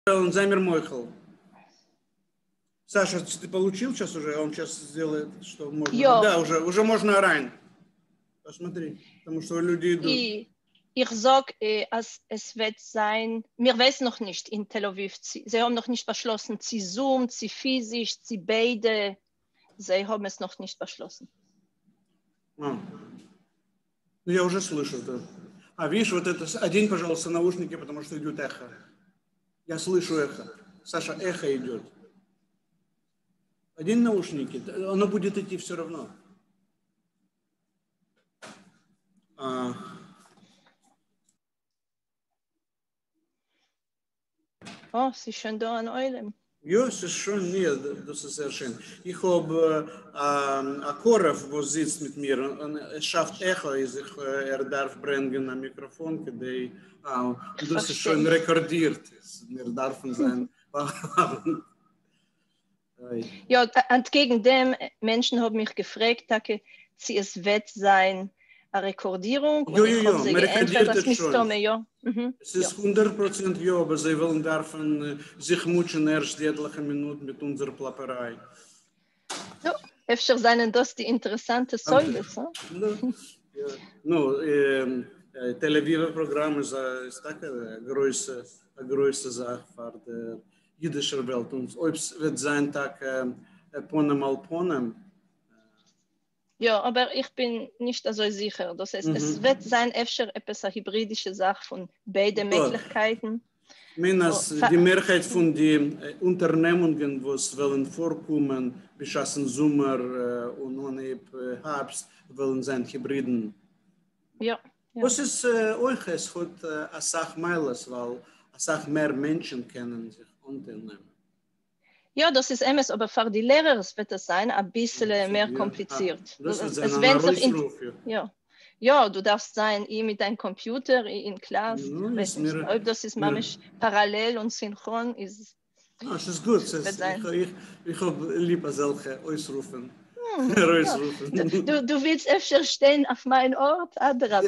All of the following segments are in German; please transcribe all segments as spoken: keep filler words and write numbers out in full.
Он замер Мойхал. Саша, ты получил сейчас уже? Он сейчас сделает, что можно. Jo. Да, уже, уже можно rein. Посмотри, потому что люди идут. Ich, ich sage, äh, es, es wird sein, wir wissen noch nicht in Tel Aviv, sie, sie haben noch nicht beschlossen, sie Zoom, sie physisch, sie beide, sie haben es noch nicht beschlossen. А. Ну, я уже слышу. Да. А, видишь, вот это, одень, пожалуйста, наушники, потому что идет эхо. Я слышу эхо. Саша, эхо идет. Одень наушники, оно будет идти все равно. А. Oh, sie ist schon da an Eulen. Ja, es ist schon, nee, das ist sehr schön. Ich habe äh, Akorov, wo sitzt mit mir, und er schafft Echo, ich, er darf bringen ein Mikrofon, die, uh, das ist schon rekordiert, wir dürfen sein. Ja, entgegen dem, Menschen haben mich gefragt, dass sie es wird sein, eine Rekordierung. Jo, jo, jo, man rekordiert es schon. Ja. Mhm. Es ist hundert Prozent ja, aber sie wollen dürfen sich mutschen erst etliche Minuten mit unserer Plapperei. Ja, öfter seien das die interessante Säule. So? Ja. No, ähm, Tel Aviv-Programm ist, ist auch eine große, eine große Sache für die jüdische Welt. Und ob es wird sein, Tag äh, Ponem al Ponem. Ja, aber ich bin nicht so sicher. Das heißt, mhm. es wird sein, öfter etwas eine hybridische Sache von beiden ja. Möglichkeiten. Ich meine, dass oh, die Mehrheit von den äh, Unternehmungen, die es wollen vorkommen, bis zum Sommer äh, und ohne äh, Herbst, wollen sein Hybriden. Ja. ja. Was ist äh, euch? Es hat äh, eine Sache Meiles, weil eine Sache mehr Menschen kennen sich unternehmen. Ja, das ist immer, aber für die Lehrer wird es sein, ein bisschen ja, mehr kompliziert. Ah, das ist es ein Ruf, ja. ja, du darfst sein, ich mit deinem Computer in Klasse, ja, weiß nicht, mir, ob das ist manchmal parallel und synchron ist. Ah, das ist gut, das ist, ich, ich, ich habe lieber solche Ausrufen. Hm, ja. du, du willst öfter stehen auf meinen Ort, Adra.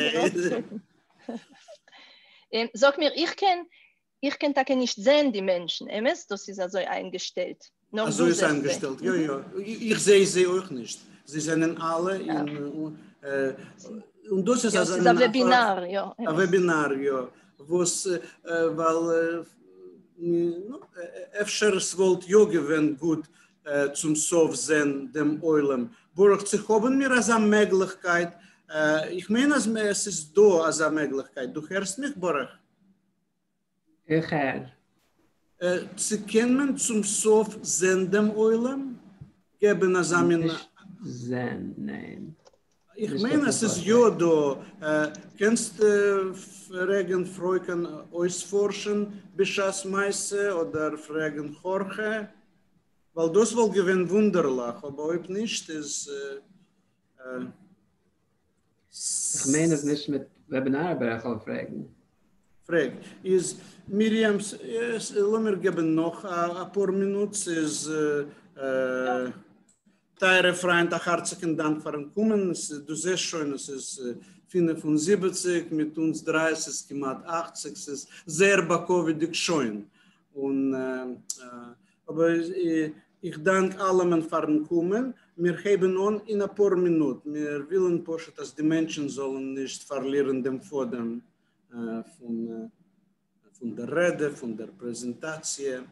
Sag mir, ich kenne Ich kann da nicht sehen, die Menschen. Das ist also eingestellt. Noch also ist eingestellt, ja, ja. Ich, ich sehe sie auch nicht. Sie sind alle ja. in... Äh, und das ist, ja, also ist ein Webinar, ja. Ein Webinar, ja. Was, äh, weil... Äh, öfter wollte ja gewinnen gut äh, zum Sof sehen, dem Eulen. Burg, sie haben mir als eine Möglichkeit... Äh, ich meine, es ist da als eine Möglichkeit. Du hörst mich, Burg? Ich höre. Äh, Sie kennen zum Sof senden Eulen? Geben es an... Senden, nein. Ich meine, es ist ja da. Äh, kannst du fragen, Freuken ausforschen, Bischas Meise oder fragen Jorge? Weil das wohl gewinnt wunderlich, aber ob nicht, ist... Äh, äh, ich meine es nicht mit Webinar, aber ich kann fragen. Frag. Is Miriam, yes, lass mir geben noch ein paar Minuten. Ist äh, Teire Freund, ein herzlichen Dank für den Kommen. Du siehst schon, es ist fünfundsiebzig, mit uns dreißig, es ist knapp achtzig, es ist sehr bakovidig schön. Und, äh, aber ich, ich danke allen für den Kommen. Wir haben nun in ein paar Minuten. Wir wollen, dass die Menschen sollen nicht verlieren den Faden. Von, von der Rede, von der Präsentation.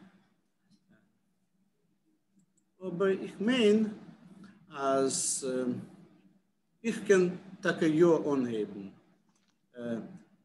Aber ich meine, als äh, ich kann das ja anheben. Äh,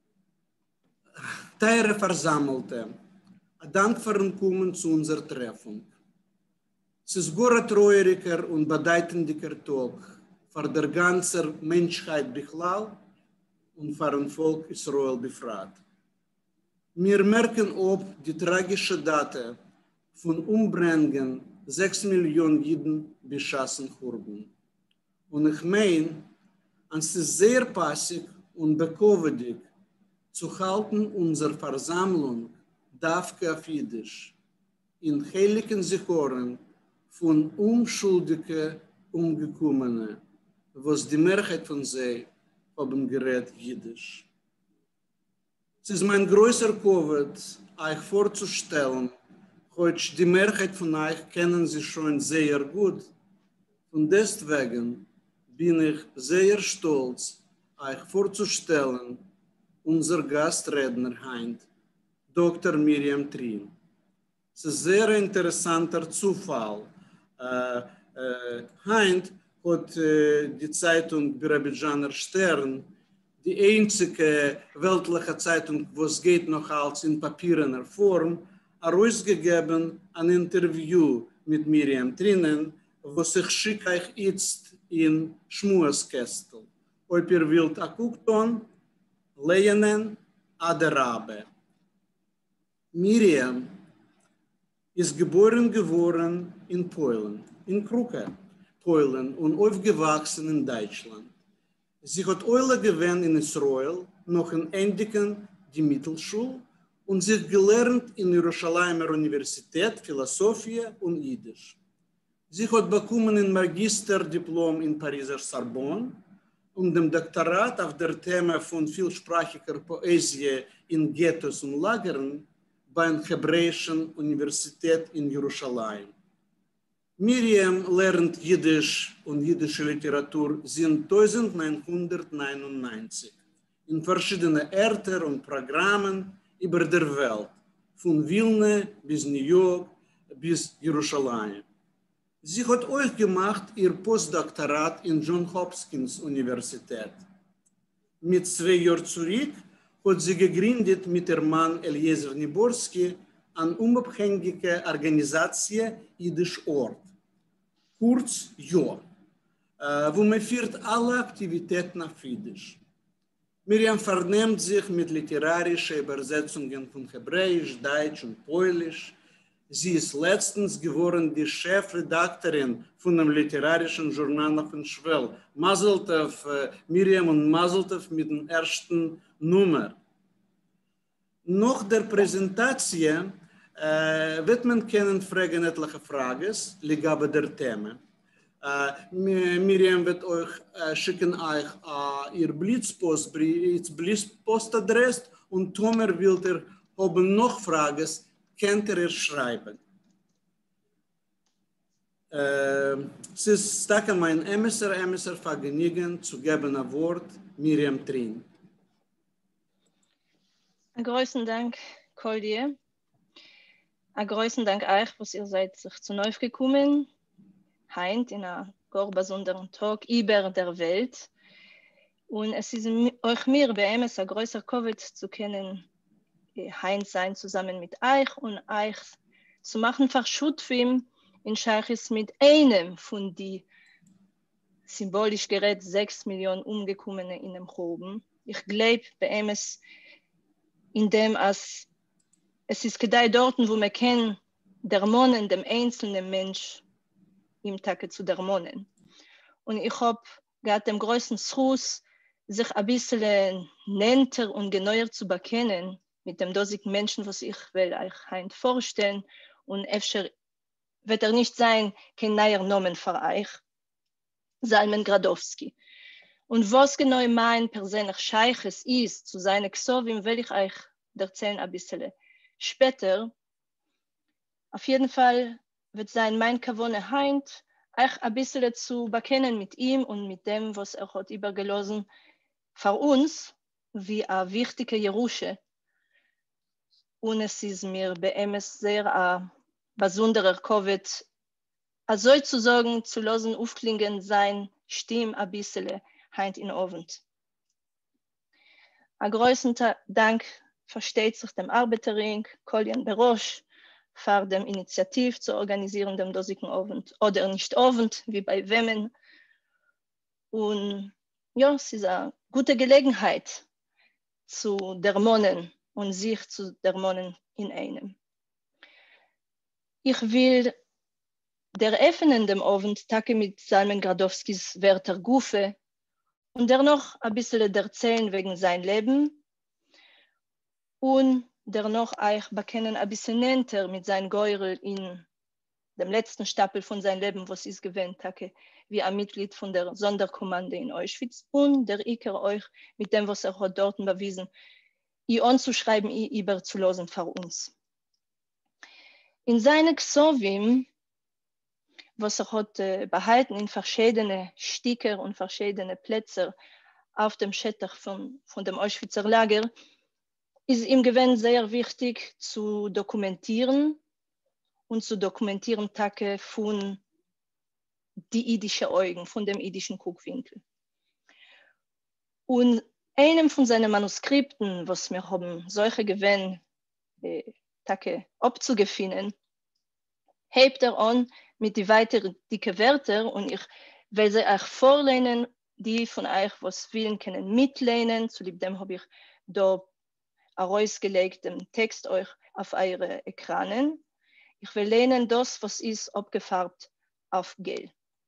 Teire Versammelte, Dank für den Kommen zu unserer Treffung. Es ist ein treueriger und bedeutender Tag für die ganze Menschheit Bichlal und für ein Volk Israel befragt. Wir merken ob die tragische Date von Umbringen sechs Millionen Juden beschossen wurden. Und ich meine, es ist sehr passig und bekovidig zu halten unsere Versammlung Davke auf Jiddisch in heiligen Sichoren von unschuldigen Umgekommenen, was die Mehrheit von sie haben gerät Jiddisch. Es ist mein größer Covid, euch vorzustellen. Heute die Mehrheit von euch kennen sie schon sehr gut. Und deswegen bin ich sehr stolz, euch vorzustellen, unser Gastredner heint, Doktor Miriam Trien. Es ist ein sehr interessanter Zufall. Äh, äh, heint hat äh, die Zeitung Birabidjaner Stern, die einzige weltliche Zeitung, wo es geht noch als in papierener Form, herausgegeben ein Interview mit Miriam Trien, was ich schicke euch jetzt in Schmueskästel. Ob ihr wollt akukton, lehnen, aderabe. Miriam ist geboren geworden in Polen, in Kruke, Polen und aufgewachsen in Deutschland. Sie hat Eule gewähnt in Israel, noch in Endiken die Mittelschule und sich gelernt in Jerusalemer Universität Philosophie und Jiddisch. Sie hat bekommen ein Magisterdiplom in Pariser Sorbonne und dem Doktorat auf der Thema von vielsprachiger Poesie in Ghettos und Lagern bei der Hebräischen Universität in Jerusalem. Miriam lernt Jiddisch und jiddische Literatur seit neunzehnhundertneunundneunzig in verschiedenen Orten und Programmen über der Welt, von Wilna bis New York bis Jerusalem. Sie hat auch gemacht ihr Postdoktorat in Johns Hopkins Universität. Mit zwei Jahren zurück hat sie gegründet mit ihrem Mann Eliezer Niborski eine unabhängige Organisation Jiddisch Ort, kurz J O, wo man führt alle Aktivitäten auf Jiddisch. Miriam vernehmt sich mit literarischen Übersetzungen von Hebräisch, Deutsch und Polisch. Sie ist letztens geworden die Chefredaktorin von einem literarischen Journal von Schwell. Mazel tov, Miriam, und Mazel tov mit dem ersten Nummer. Nach der Präsentation äh, wird man können fragen etliche Fragen, ligabe der Themen. Uh, Miriam wird euch uh, schicken euch uh, ihr Blitzpost, Blitzpostadresse und Tomer will er haben noch Fragen, könnt ihr schreiben. Uh, es ist mein Emesser, Emesser Vergnügen zu geben ein Wort, Miriam Trien. Ein großen Dank, Kolje. Ein großen Dank euch, was ihr seid sich zu neu gekommen. Heint in einem ganz besonderen Tag über der Welt. Und es ist euch mir bei ihm ein größer Covid zu können, Heint sein zusammen mit euch und euch zu machen, verschutfim in Scheiches mit einem von die symbolisch gerät sechs Millionen Umgekommene in dem Hoben. Ich glaube bei ihm es in dem, als es ist gedei dort, wo man kennt, der Monen, dem einzelnen Mensch, im Tage zu der Monen. Und ich habe gerade den größten Schuss, sich ein bisschen nennter und genauer zu bekennen mit dem dosigen Menschen, was ich will euch heint vorstellen. Und öfter wird er nicht sein, kein neuer Nomen für euch, Salmen Gradowski. Und was genau mein persönlich Scheiches ist, zu seinen Xovim, will ich euch erzählen ein bisschen später. Auf jeden Fall wird sein mein Kavone heint, euch ein bisschen zu bekennen mit ihm und mit dem, was er hat übergelassen für uns, wie eine wichtige Jerusche. Und es ist mir bei ihm sehr ein besonderer Covid, also zu sagen, zu lassen, aufklingen sein Stimme ein bisschen heint in Abend. Ein größten Dank versteht sich dem Arbeiterring, Koljan Berosch, für die Initiative zu organisieren, dem dosigen Abend oder nicht Abend, wie bei Wemmen. Und ja, es ist eine gute Gelegenheit zu dermonen und sich zu dermonen in einem. Ich will der öffnen dem Abend Tage mit Salmen Gradowskis Werther Gufe und dennoch ein bisschen erzählen wegen sein Leben und dennoch euch bekennen ein bisschen nennter mit seinem Geurel in dem letzten Stapel von seinem Leben, was ist gewähnt, Tage, wie ein Mitglied von der Sonderkommande in Auschwitz und der Iker euch mit dem, was er hat dort bewiesen, i anzuschreiben, i überzulosen für uns. In seinen Ksovim, was er hat äh, behalten in verschiedene Sticker und verschiedene Plätze auf dem Schettach von, von dem Auschwitzer Lager, ist ihm gewesen sehr wichtig zu dokumentieren und zu dokumentieren Tage von die jüdischen Augen, von dem jüdischen Guckwinkel. Und einem von seinen Manuskripten, was wir haben solche gewesen, äh, Tage abzugefinden, hebt er an mit die weiteren dicke Wörter und ich will sie euch vorlehnen, die von euch, was willen können, mitlehnen. Zu dem habe ich da herausgelegt, den Text euch auf eure Ekranen. Ich will lehnen das, was ist, abgefarbt auf Gel.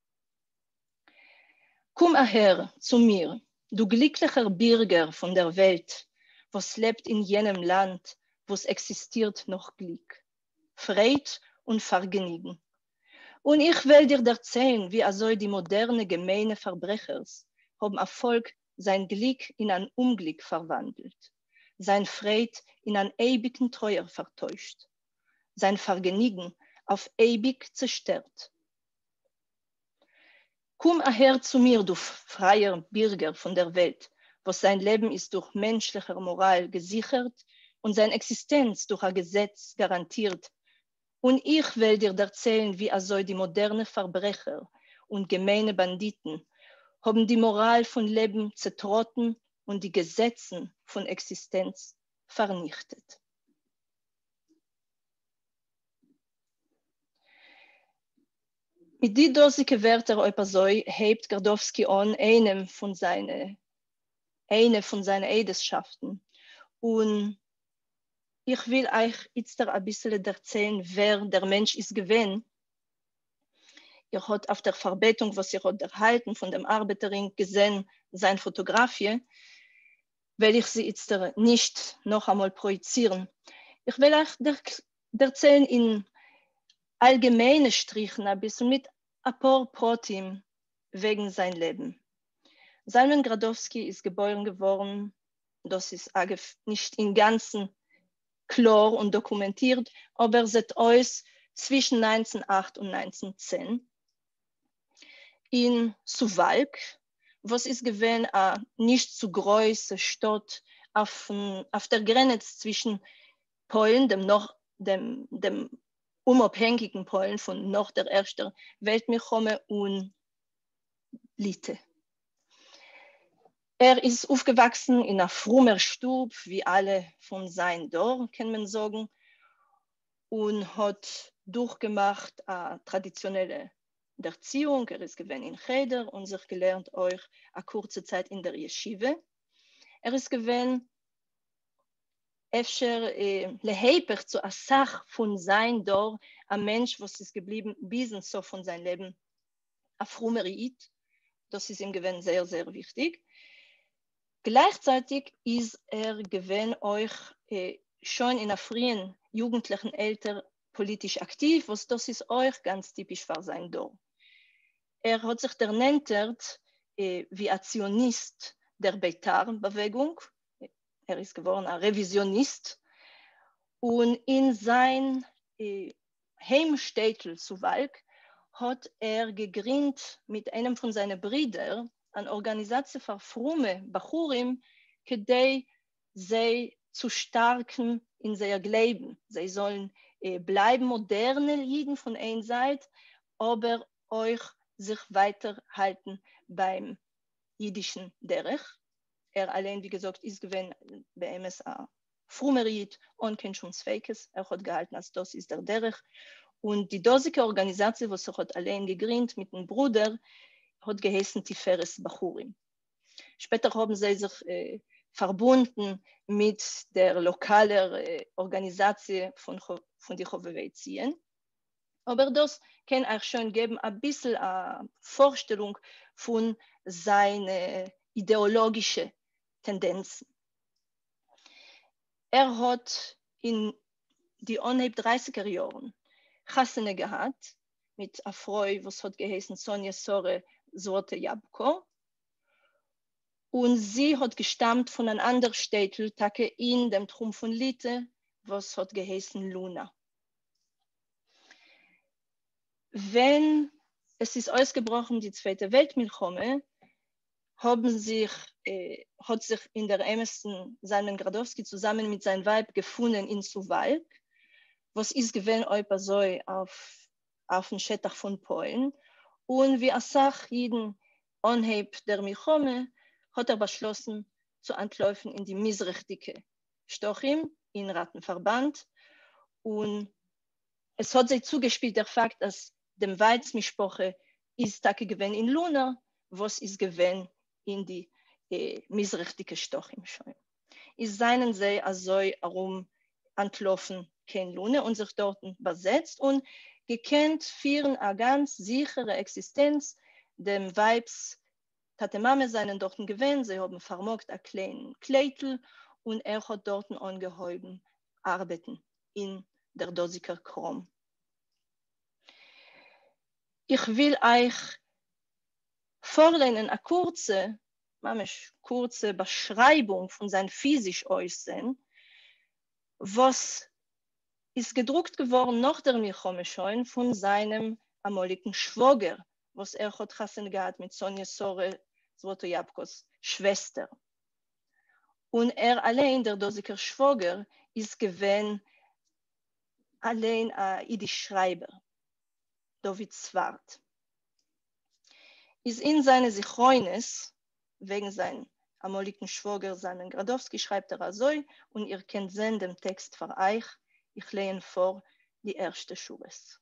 Komm her zu mir, du glücklicher Bürger von der Welt, was lebt in jenem Land, wo es existiert noch Glück, Freude und Vergnügen. Und ich will dir erzählen, wie also die moderne gemeine Verbrechers haben Erfolg sein Glück in ein Unglück verwandelt, sein Freude in ein ewigen Treuer vertäuscht, sein Vergnügen auf ewig zerstört. Komm her zu mir, du freier Bürger von der Welt, wo sein Leben ist durch menschliche Moral gesichert und seine Existenz durch ein Gesetz garantiert. Und ich will dir erzählen, wie also die moderne Verbrecher und gemeine Banditen haben die Moral von Leben zertrotten und die Gesetze von Existenz vernichtet. Mit die dosige Wörter Eupasoi hebt Gardowski an einem von seinen eine von seinen Eidesschaften. Und ich will euch jetzt ein bisschen erzählen, wer der Mensch ist gewesen. Ihr habt auf der Verbetung, was ihr habt erhalten von dem Arbeiterin gesehen, seine Fotografie, will ich sie jetzt nicht noch einmal projizieren. Ich will euch erzählen in allgemeine Strichen ein bisschen mit ein paar Protim wegen sein Leben. Salman Gradowski ist geboren geworden, das ist nicht im Ganzen klar und dokumentiert, aber es sieht aus zwischen neunzehnhundertacht und neunzehnhundertzehn in Suwałk, was ist gewesen eine nicht zu große Stadt auf, auf der Grenze zwischen Polen, dem, noch, dem, dem unabhängigen Polen von nach der Ersten Weltkrieg und Litauen. Er ist aufgewachsen in einer frommer Stube, wie alle von seinem Dorf, kann man sagen, und hat durchgemacht eine traditionelle Erziehung. Er ist gewesen in Cheder und sich gelernt euch eine kurze Zeit in der Yeshiva. Er ist gewesen öfter äh, leheper zu einer Sache von seinem Dorf, ein Mensch, was ist geblieben bis so von seinem Leben, ein frommer Jid. Das ist ihm gewesen sehr, sehr wichtig. Gleichzeitig ist er gewesen euch äh, schon in der frühen jugendlichen Alter politisch aktiv, was das ist euch ganz typisch für sein Dorf. Er hat sich ernannt äh, wie ein Zionist der Beitar-Bewegung. Er ist geworden ein Revisionist. Und in sein äh, Heimstädtel Suwałk hat er gegründet mit einem von seinen Brüdern eine Organisation für fromme Bachurim, die sie zu stärken in ihr Leben. Sie sollen äh, bleiben moderne Jiden von einer Seite, aber euch sich weiterhalten beim jüdischen Derech. Er allein, wie gesagt, ist gewesen bei M S A frommer Jid und kein schon Zweikes. Er hat gehalten, als das ist der Derech. Und die dosige Organisation, was er hat allein gegründet mit dem Bruder, hat geheißen Tiferes Bachurim. Später haben sie sich äh, verbunden mit der lokalen äh, Organisation von, von die Chovevei Zion. Aber das kann auch schon geben ein bisschen eine Vorstellung von seinen ideologischen Tendenzen. Er hat in die unheimlich dreißiger Jahren Chassene gehabt mit einer Frau, was hat geheißen Sonja Sore Sorte Jabko. Und sie hat gestammt von einem anderen Städtel, Tage in dem Trum von Lite, was hat geheißen Luna. Wenn es ist ausgebrochen, die Zweite Weltmilchome, haben sich, äh, hat sich in der Emerson Salmen Gradowski zusammen mit seinem Weib gefunden in Suwalk, was ist gewesen so auf, auf dem Schettach von Polen. Und wie Asach jeden Anheb der Milchome hat er beschlossen, zu antläufen in die missrichtige Stochim, in Rattenverband. Und es hat sich zugespielt der Fakt, dass dem Weizmischproche ist Tage gewesen in Luna, was ist gewesen in die äh, missrichtige Stochim schon. Ist seinen See also herum antlaufen kein Luna und sich dort besetzt und gekannt führen eine ganz sichere Existenz dem Weibs Tate Mame seinen dort gewesen, sie haben vermogt einen kleinen Kleitel und er hat dort angehäuben arbeiten in der Dosiker Krom. Ich will euch vorlesen eine kurze, kurze Beschreibung von seinem physischen Aussehen, was ist gedruckt geworden nach der Milchome schon von seinem amoligen Schwager, was er hat Hassen gehabt mit Sonja Sore Zwotojabkos Schwester. Und er allein, der Dosiker Schwager, ist gewesen allein ein Jiddisch-Schreiber, David Zwart. Ist in seine Sichroines, wegen seinem amoligen Schwager, seinen Gradowski, schreibt er so, und ihr kennt sehen den Text für euch, ich lehne vor die erste Schures.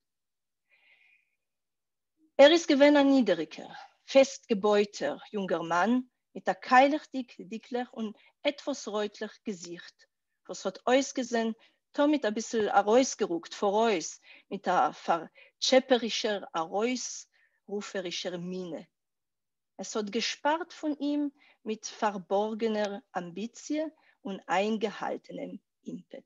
Er ist gewesen ein niedriger, festgebeuter junger Mann mit einem keilig dicklich und etwas rötlich Gesicht, was hat ausgesehen, damit ein bisschen herausgerückt vor uns, mit einer verschepperischer, herausruferischer Miene. Es hat gespart von ihm mit verborgener Ambitie und eingehaltenem Impet.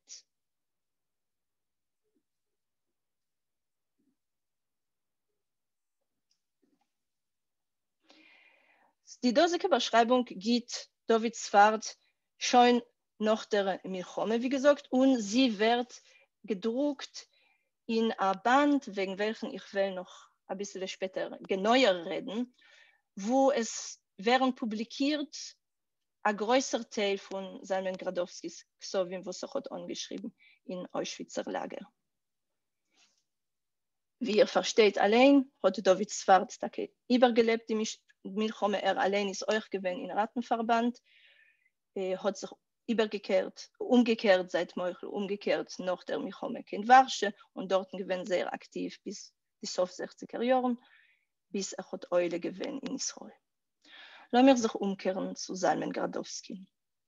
Die dosige Beschreibung geht David Zwart schon nach der Milchome, wie gesagt, und sie wird gedruckt in ein Band, wegen welchen ich will noch ein bisschen später genauer reden, wo es während publiziert ein größer Teil von Salmen Gradowskis Ksovim, was er hat angeschrieben in Auschwitzer Lager. Wie ihr versteht allein, hat David Zwart übergelebt, die Milchome, er allein ist euch gewesen in Rattenverband, er hat sich übergekehrt, umgekehrt seit Meuchel, umgekehrt nach der Milchome in Warsche und dort gewesen sehr aktiv bis die Sof sechziger Jahren, bis er hat Eule gewesen in Israel. Lassen wir sich umkehren zu Salmen Gradowski.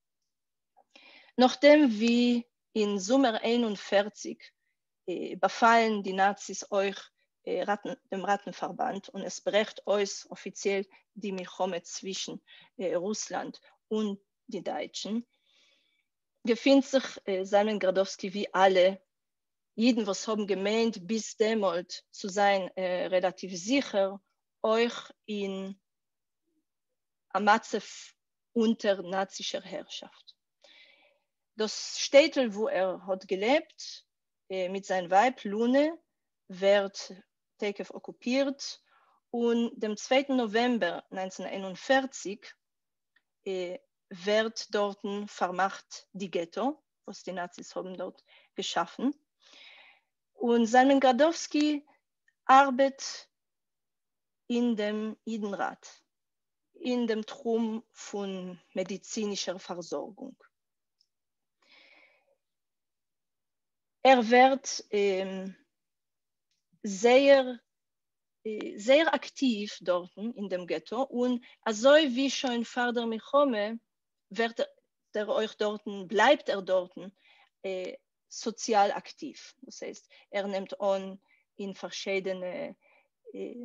Nachdem wie in Sommer einundvierzig äh, befallen die Nazis euch äh, Ratten, dem Rattenverband und es bricht euch offiziell die Milchome zwischen äh, Russland und die Deutschen, gefindt sich äh, Salmen Gradowski wie alle jeden, was haben gemeint, bis demalt zu sein, äh, relativ sicher, euch in Amatzef unter nazischer Herrschaft. Das Städtel, wo er hat gelebt, äh, mit seinem Weib Lune, wird Tekev okkupiert und dem zweiten November neunzehnhunderteinundvierzig äh, wird dort vermacht die Ghetto, was die Nazis haben dort geschaffen. Und Salmen Gradowski arbeitet in dem Idenrat, in dem Trum von medizinischer Versorgung. Er wird ähm, sehr, äh, sehr aktiv dort in dem Ghetto und so wie schon vor der Milchome wird er euch dort, bleibt er dort äh, sozial aktiv. Das heißt, er nimmt an in verschiedene äh,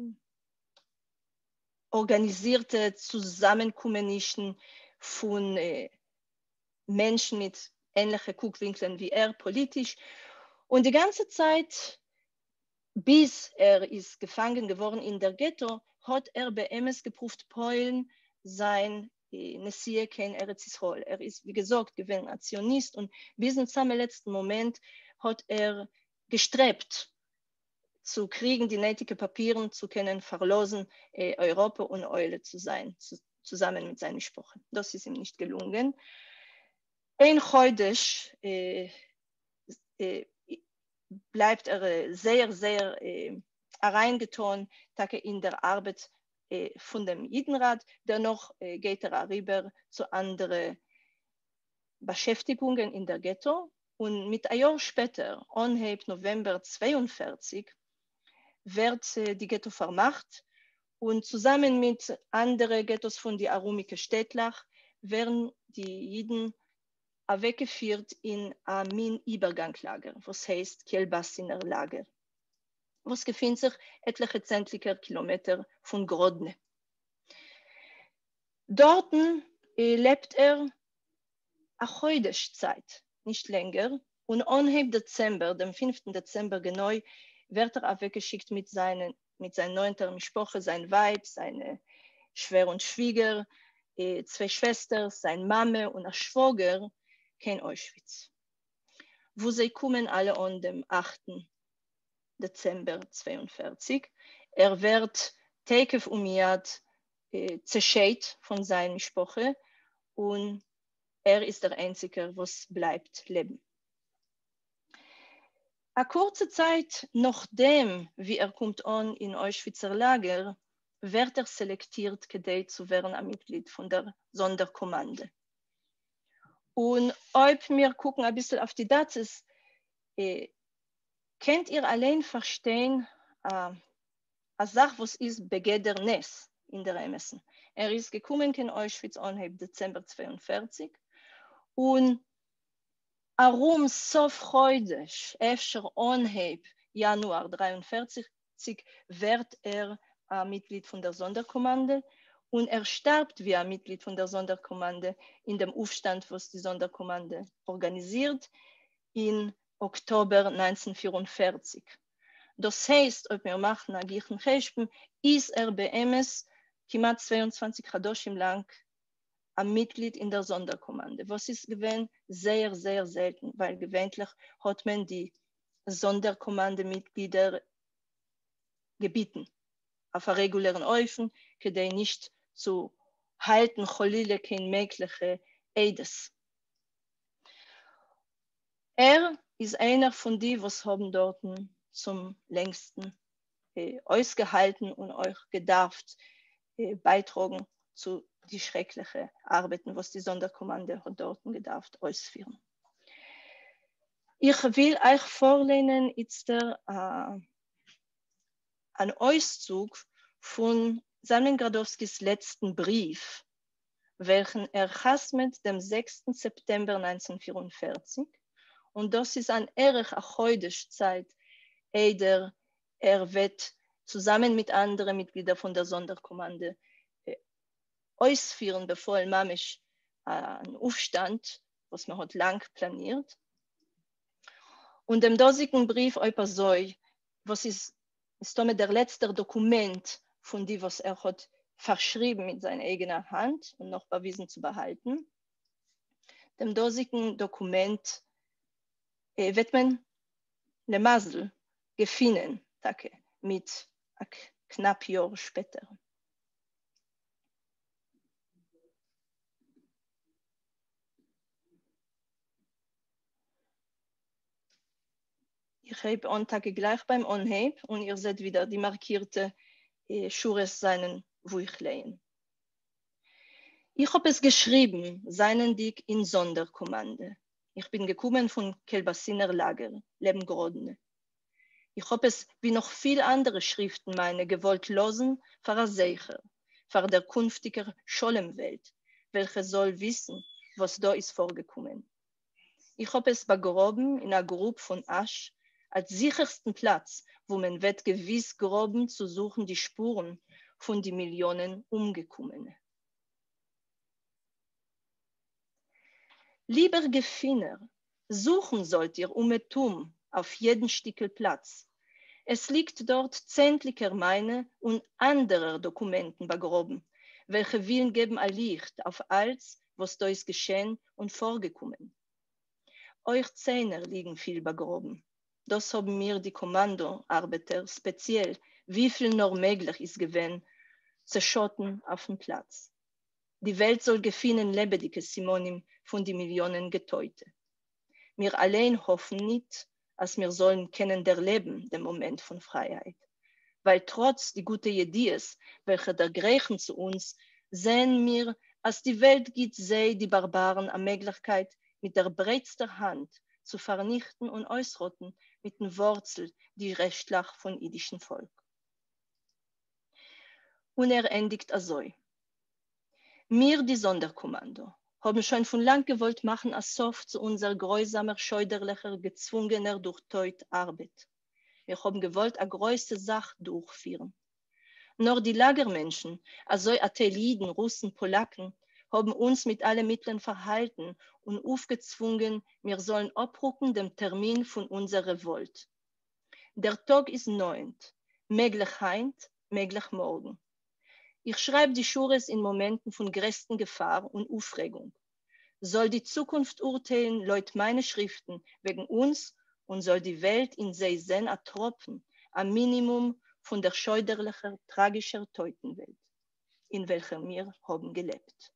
organisierte Zusammenkommen von äh, Menschen mit ähnlichen Guckwinkeln wie er politisch. Und die ganze Zeit, bis er ist gefangen geworden in der Ghetto, hat er bei M S geprüft, Polen sein Nessie kein Eretz Israel. Er ist, wie gesagt, gewesen ein Zionist und bis zum letzten Moment hat er gestrebt, zu kriegen, die nötigen Papiere zu können, verlosen, äh, Europa und Eule zu sein, zu, zusammen mit seinen Sprachen. Das ist ihm nicht gelungen. Ein Chodesh äh, äh, bleibt er sehr, sehr äh, reingetan in der Arbeit äh, von dem Jidenrat. Dennoch äh, geht er rüber zu anderen Beschäftigungen in der Ghetto. Und mit einem Jahr später, anheb November zweiundvierzig, wird äh, die Ghetto vermacht und zusammen mit anderen Ghettos von der Arumike Städtlach werden die Jiden weggeführt in ein Min-Überganglager, was heißt Kielbassiner Lager, was befindet sich etliche zentlicher Kilometer von Grodne. Dort äh, lebt er eine Chodesh-Zeit, nicht länger, und anheb Dezember, dem fünften Dezember genau, wird er weggeschickt mit seinen, mit seinen neunten Mischpoche, sein Weib, seine Schwer und Schwieger, äh, zwei Schwestern, sein Mame und ein Schwager, kein Auschwitz. Wo sie kommen alle an dem achten Dezember zweiundvierzig. Er wird Tekef Umiad äh, zerscheit von seinen Mischpoche und er ist der Einzige, was bleibt leben. Eine kurze Zeit nachdem, wie er kommt an in Auschwitzer Lager, wird er selektiert, gedeiht zu werden ein Mitglied von der Sonderkommande. Und ob wir gucken ein bisschen auf die Daten, äh, könnt ihr allein verstehen, äh, eine Sache, was ist Begeder Nes in der Emessen. Er ist gekommen in Auschwitz anheb Dezember zweiundvierzig und Arum Sof Chodesh, Efscher Onheb, Januar dreiundvierzig, wird er ein Mitglied von der Sonderkommande und er starb wie ein Mitglied von der Sonderkommande in dem Aufstand, was die Sonderkommande organisiert, in Oktober neunzehnhundertvierundvierzig. Das heißt, ob wir machen ein Gichen ist er bei M S knapp zweiundzwanzig Chadoshim lang ein Mitglied in der Sonderkommande. Was ist gewesen? Sehr, sehr selten, weil gewöhnlich hat man die Sonderkommandemitglieder gebeten, auf einen regulären Öfen, die nicht zu halten, Cholile kein mögliche Eides. Er ist einer von denen, was haben dort zum längsten äh, ausgehalten und euch gedarft äh, beitragen zu die schrecklichen Arbeiten, was die Sonderkommande hat dort gedarft ausführen. Ich will euch vorlehnen jetzt der, äh, einen Auszug von Salmen Gradowskis letzten Brief, welchen er hasmet dem sechsten September neunzehnhundertvierundvierzig. Und das ist ein Erich a Chodesh-Zeit, Eider, er wird zusammen mit anderen Mitgliedern von der Sonderkommande äh, ausführen, bevor er mamisch äh, einen Aufstand, was man hat lang planiert. Und dem dosigen Brief über so, was ist, ist damit der letzte Dokument von dem, was er hat verschrieben mit seiner eigenen Hand und noch bewiesen zu behalten. Dem dosigen Dokument äh, wird man le Masel gefunden, danke, mit ein knapp Jahr später. Ich habe Antage gleich beim Anheb und ihr seht wieder die markierte äh, Schures seinen Wuchlein. Ich habe es geschrieben, seinen Dick in Sonderkommande. Ich bin gekommen von Kielbassiner Lager, Leben Grodne. Ich habe es, wie noch viele andere Schriften meine, gewollt losen, für ein Seicher, für der künftige Scholemwelt, welche soll wissen, was da ist vorgekommen. Ich habe es begraben in einer Gruppe von Asch, als sichersten Platz, wo man wird gewiss groben zu suchen die Spuren von die Millionen Umgekommenen. Lieber Gefinner, suchen sollt ihr Umetum auf jeden Stickel Platz. Es liegt dort zentlicher meine und anderer Dokumenten begraben, welche Willen geben ein Licht auf alles, was da ist geschehen und vorgekommen. Euch Zähne liegen viel begraben. Das haben mir die Kommandoarbeiter speziell, wie viel noch möglich ist gewesen, zerschotten auf dem Platz. Die Welt soll gefinnen lebendige Simonim von die Millionen Geteute. Wir allein hoffen nicht, als wir sollen kennen der Leben, den Moment von Freiheit. Weil trotz die gute Idees, welche der Griechen zu uns, sehen wir, als die Welt gibt, sei die Barbaren eine Möglichkeit, mit der breitsten Hand zu vernichten und ausrotten mit den Wurzeln die Rechtslach von jüdischen Volk. Und er endigt also. Wir, die Sonderkommando, haben schon von lang gewollt machen, als Sof zu unserer grausamer, scheuderlicher, gezwungener durch Teut Arbeit. Wir haben gewollt, eine große Sache durchführen. Nur die Lagermenschen, also Atheliden, Russen, Polacken, haben uns mit allen Mitteln verhalten und aufgezwungen, wir sollen abrücken dem Termin von unserer Revolt. Der Tag ist neunt, möglich heint, möglich morgen. Ich schreibe die Schures in Momenten von größter Gefahr und Aufregung. Soll die Zukunft urteilen, laut meine Schriften, wegen uns und soll die Welt in sie sehen, ein Tropfen, ein Minimum von der scheuderlichen, tragischen Teutenwelt, in welcher wir haben gelebt.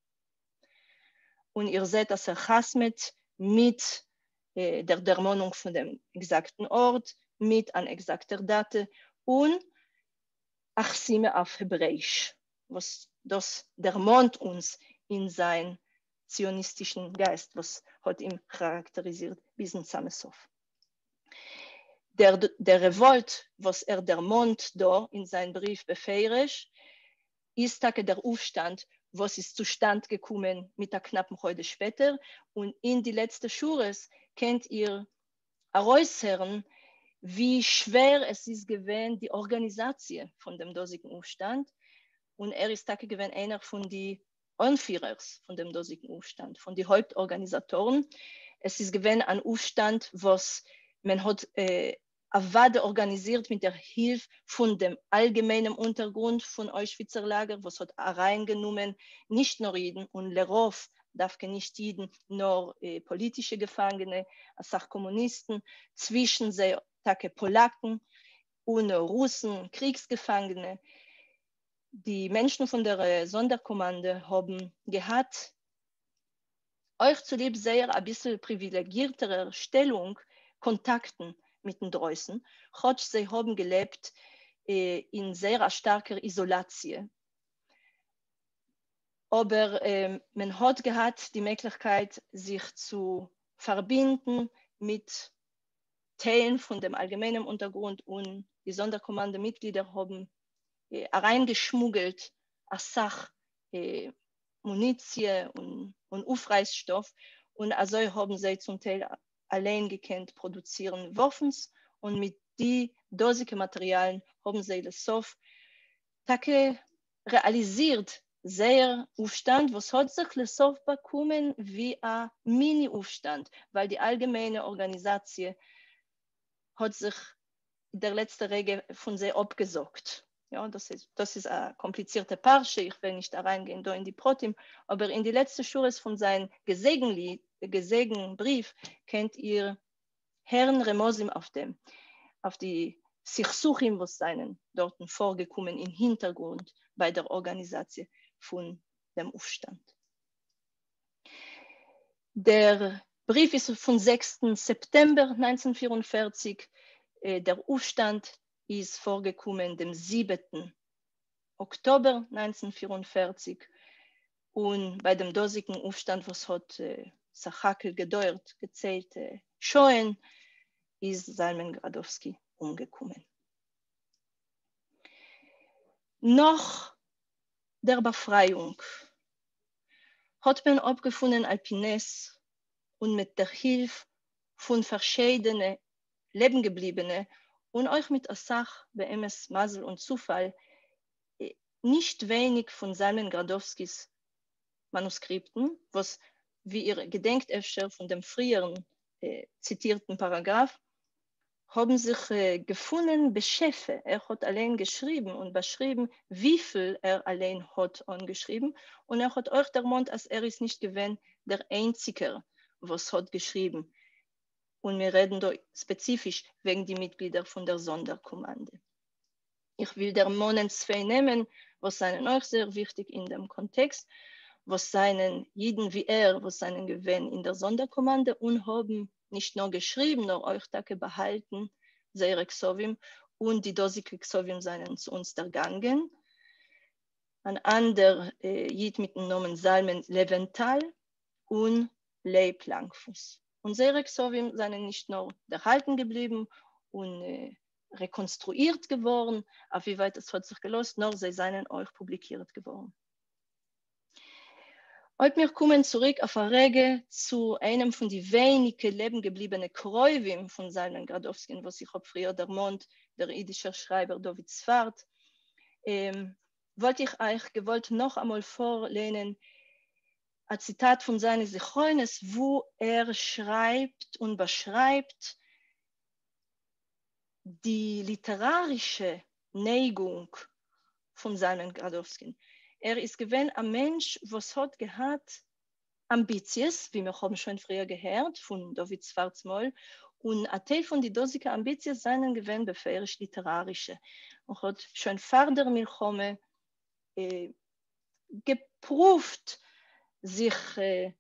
Und ihr seht, dass er Chasmet mit äh, der Dermonung von dem exakten Ort, mit einer exakten Date und Achsime auf Hebräisch, was das dermont uns in sein zionistischen Geist, was hat ihn charakterisiert bis in Samesof. Der, der Revolt, was er dermont da in seinem Brief befehligt, ist der Aufstand, was ist zustande gekommen mit der knappen heute später. Und in die letzte Schures könnt ihr heraushören, wie schwer es ist gewesen, die Organisation von dem dosigen Aufstand. Und er ist gewesen einer von den Anführers von dem dosigen Aufstand, von den Hauptorganisatoren. Es ist gewesen ein Aufstand, was man hat äh, Avade organisiert mit der Hilfe von dem allgemeinen Untergrund von Auschwitzer Lager, was hat reingenommen, nicht nur Juden und Lerov darf nicht Juden, nur äh, politische Gefangene, als auch Kommunisten, zwischen sie Tage Polaken und Russen, Kriegsgefangene. Die Menschen von der Sonderkommande haben gehabt, euch zulieb sehr ein bisschen privilegiertere Stellung, Kontakten mit den Dreußen, hat sie haben gelebt äh, in sehr starker Isolation. Aber äh, man hat gehabt die Möglichkeit, sich zu verbinden mit Teilen von dem allgemeinen Untergrund und die Sonderkommandemitglieder haben äh, reingeschmuggelt als Sach, äh, Munition und, und Aufreißstoff und also haben sie zum Teil allein gekannt produzieren Waffens und mit die dosige Materialien haben sie das Sof Tage realisiert sehr Aufstand, was hat sich das Sof bekommen wie ein Mini-Aufstand, weil die allgemeine Organisation hat sich in der letzten Regel von sehr abgesagt. Ja, das ist, das ist eine komplizierte Parche, ich will nicht da reingehen, da in die Protim, aber in die letzte Schures von seinem Gesegenlied, gesegenen Brief kennt ihr Herrn Remosim auf dem, auf die Sichsuchim, was seinen dort vorgekommen im Hintergrund bei der Organisation von dem Aufstand. Der Brief ist vom sechsten September neunzehnhundertvierundvierzig, der Aufstand ist vorgekommen dem siebten Oktober neunzehnhundertvierundvierzig und bei dem dosigen Aufstand, was hat äh, Sachakel gedauert, gezählt, äh, Schoen, ist Salmen Gradowski umgekommen. Nach der Befreiung hat man abgefunden Alpines und mit der Hilfe von verschiedenen Lebengebliebenen und euch mit Asach, B M S, Masel und Zufall nicht wenig von Salmen Gradowskis Manuskripten, was wie ihr gedenkt öfter von dem früheren äh, zitierten Paragraph, haben sich äh, gefunden Beschäfe. Er hat allein geschrieben und beschrieben, wie viel er allein hat angeschrieben. Und er hat euch ermahnt, als er ist nicht gewesen, der Einzige, was hat geschrieben. Und wir reden da spezifisch wegen die Mitglieder von der Sonderkommande. Ich will der Monen zwei nehmen, was seien euch sehr wichtig in dem Kontext, was seinen Jeden wie er, was seinen Gewinn in der Sonderkommande und haben nicht nur geschrieben, nur euch Tage behalten, seine Xovim und die Dosike Xovim seien zu uns ergangen. Ein anderer äh, Jid mit dem Namen Salmen Leventhal und Leib Langfuß. Und seine Xovim seien nicht nur erhalten geblieben und äh, rekonstruiert geworden, aber wie weit es hat sich gelöst, noch sie seien euch publiziert geworden. Heute wir kommen zurück auf eine Rege zu einem von den wenigen leben gebliebenen Kräuwim von Salmen Gradowski, was ich habe früher der Mond, der jüdische Schreiber David Sfard, ähm, wollte ich euch gewollt noch einmal vorlehnen, ein Zitat von seinen Sichrones, wo er schreibt und beschreibt die literarische Neigung von Salmen Gradowski. Er ist gewesen ein Mensch, was hat gehabt Ambitions, wie wir haben schon früher gehört, von David Schwarzmoll. Und ein Teil von den Dosika Ambitions seien gewesen befähigt literarische. Und hat schon vor der Milchome äh, geprüft, sich äh,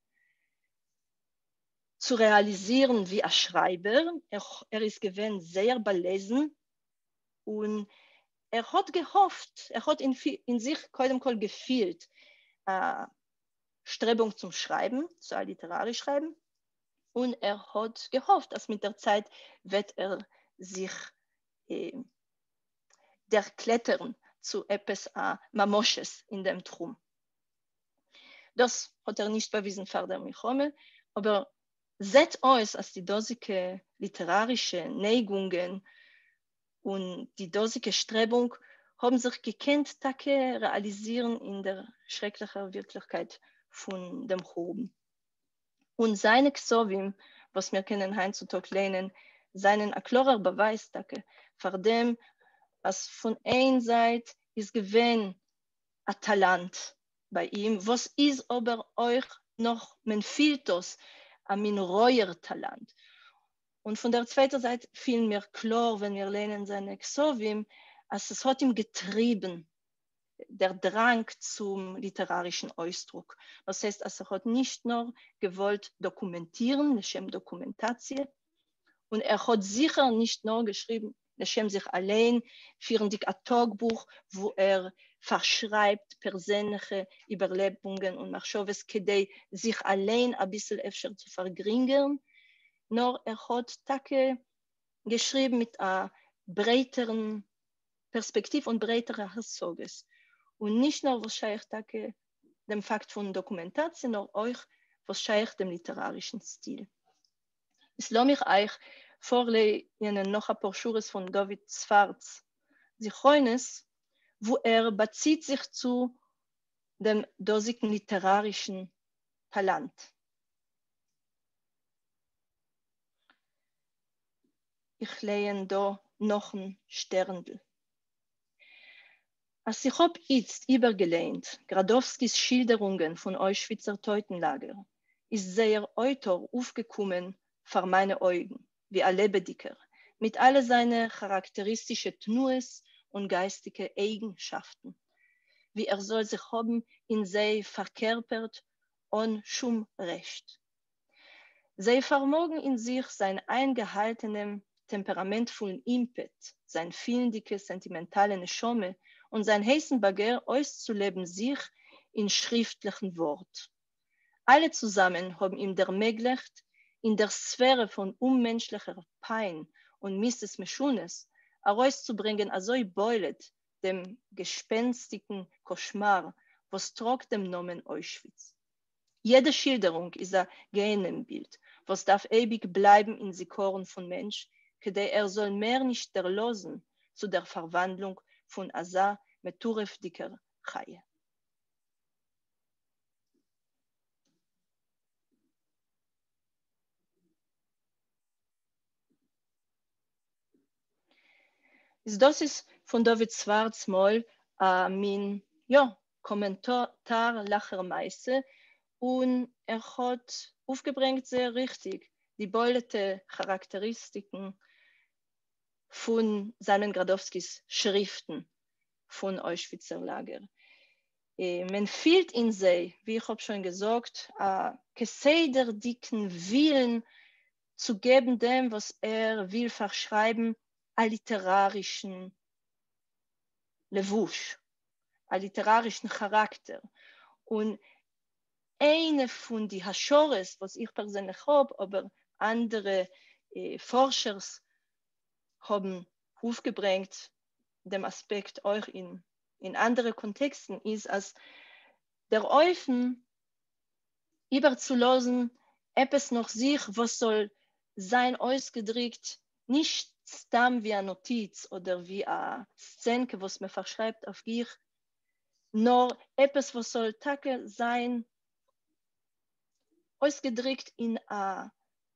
zu realisieren wie ein Schreiber. Er, er ist gewesen sehr belesen und er hat gehofft, er hat in, in sich koidem gefühlt, äh, Strebung zum Schreiben, zu literarisch Schreiben. Und er hat gehofft, dass mit der Zeit wird er sich äh, der Klettern zu etwas äh, Mamosches in dem Trum. Das hat er nicht bewiesen vor der Milchome, aber seht euch, als die dosige literarische Neigungen und die dosige Strebung haben sich gekannt, Tage realisieren in der schrecklichen Wirklichkeit von dem Hoben. Und seine Xovim, was wir können heutzutage lernen, seinen ein klarer Beweis, Tage, vor dem, als von einer Seite ist gewesen ein Talent bei ihm, was ist aber euch noch, man fehlt das, ein minreuer Talent. Und von der zweiten Seite fiel mir klar, wenn wir lernen seine Xovim, als es hat ihm getrieben, der Drang zum literarischen Ausdruck. Das heißt, also er hat nicht nur gewollt dokumentieren, Lechem Dokumentatie, und er hat sicher nicht nur geschrieben, Lechem sich allein, für ein Tagebuch, wo er verschreibt persönliche Überlebungen und Machshoves, kedei sich allein ein bisschen öfter zu verringern, nur er hat Tage geschrieben mit einer breiteren Perspektive und breiteren Hassoges. Und nicht nur wahrscheinlich dem Fakt von Dokumentation, sondern euch wahrscheinlich dem literarischen Stil. Ich lasse mich euch vorlesen noch ein paar Schures von David Schwarz, Sichrones, wo er bezieht sich zu dem dosigen literarischen Talent. Ich lese da noch ein Sterndl. Als ich habe jetzt übergelehnt, Gradowskis Schilderungen von Auschwitzer Teutenlager, ist sehr Autor aufgekommen vor meine Augen, wie ein Lebendiger, mit all seinen charakteristischen Tnues und geistige Eigenschaften, wie er soll sich haben in sie verkörpert und schum Recht. Sie vermogen in sich sein eingehaltenem, temperamentvollen Impet, sein findige, sentimentale Neshome und sein heißen Bagger auszuleben sich in schriftlichen Wort. Alle zusammen haben ihm ermöglicht, in der Sphäre von unmenschlicher Pein und Misses Meschunes herauszubringen, also beulet dem gespenstigen Koschmar, was trug dem Namen Auschwitz. Jede Schilderung ist ein Gehennembild, was darf ewig bleiben in Sikoren von Mensch, kedei er soll mehr nicht erlosen zu der Verwandlung von Asa mit Turef dicker Chaye. Das ist von David Schwarzmal äh, mein ja, Kommentar lachermeise und er hat aufgebracht sehr richtig die beide Charakteristiken von Salman Gradowskis Schriften von Auschwitzer Lager. Äh, man fühlt in sie, wie ich habe schon gesagt, äh, sehr dicken Willen zu geben dem, was er will verschreiben, einen literarischen Levush, einen literarischen Charakter. Und eine von den Hashores, was ich persönlich habe, aber andere äh, Forscher haben aufgebracht, dem Aspekt auch in, in anderen Kontexten, ist, als der Eufen überzulassen, etwas noch sich, was soll sein ausgedrückt, nicht stamm wie eine Notiz oder wie eine Szene, was man verschreibt auf Gier, nur etwas, was soll Tage sein, ausgedrückt in einem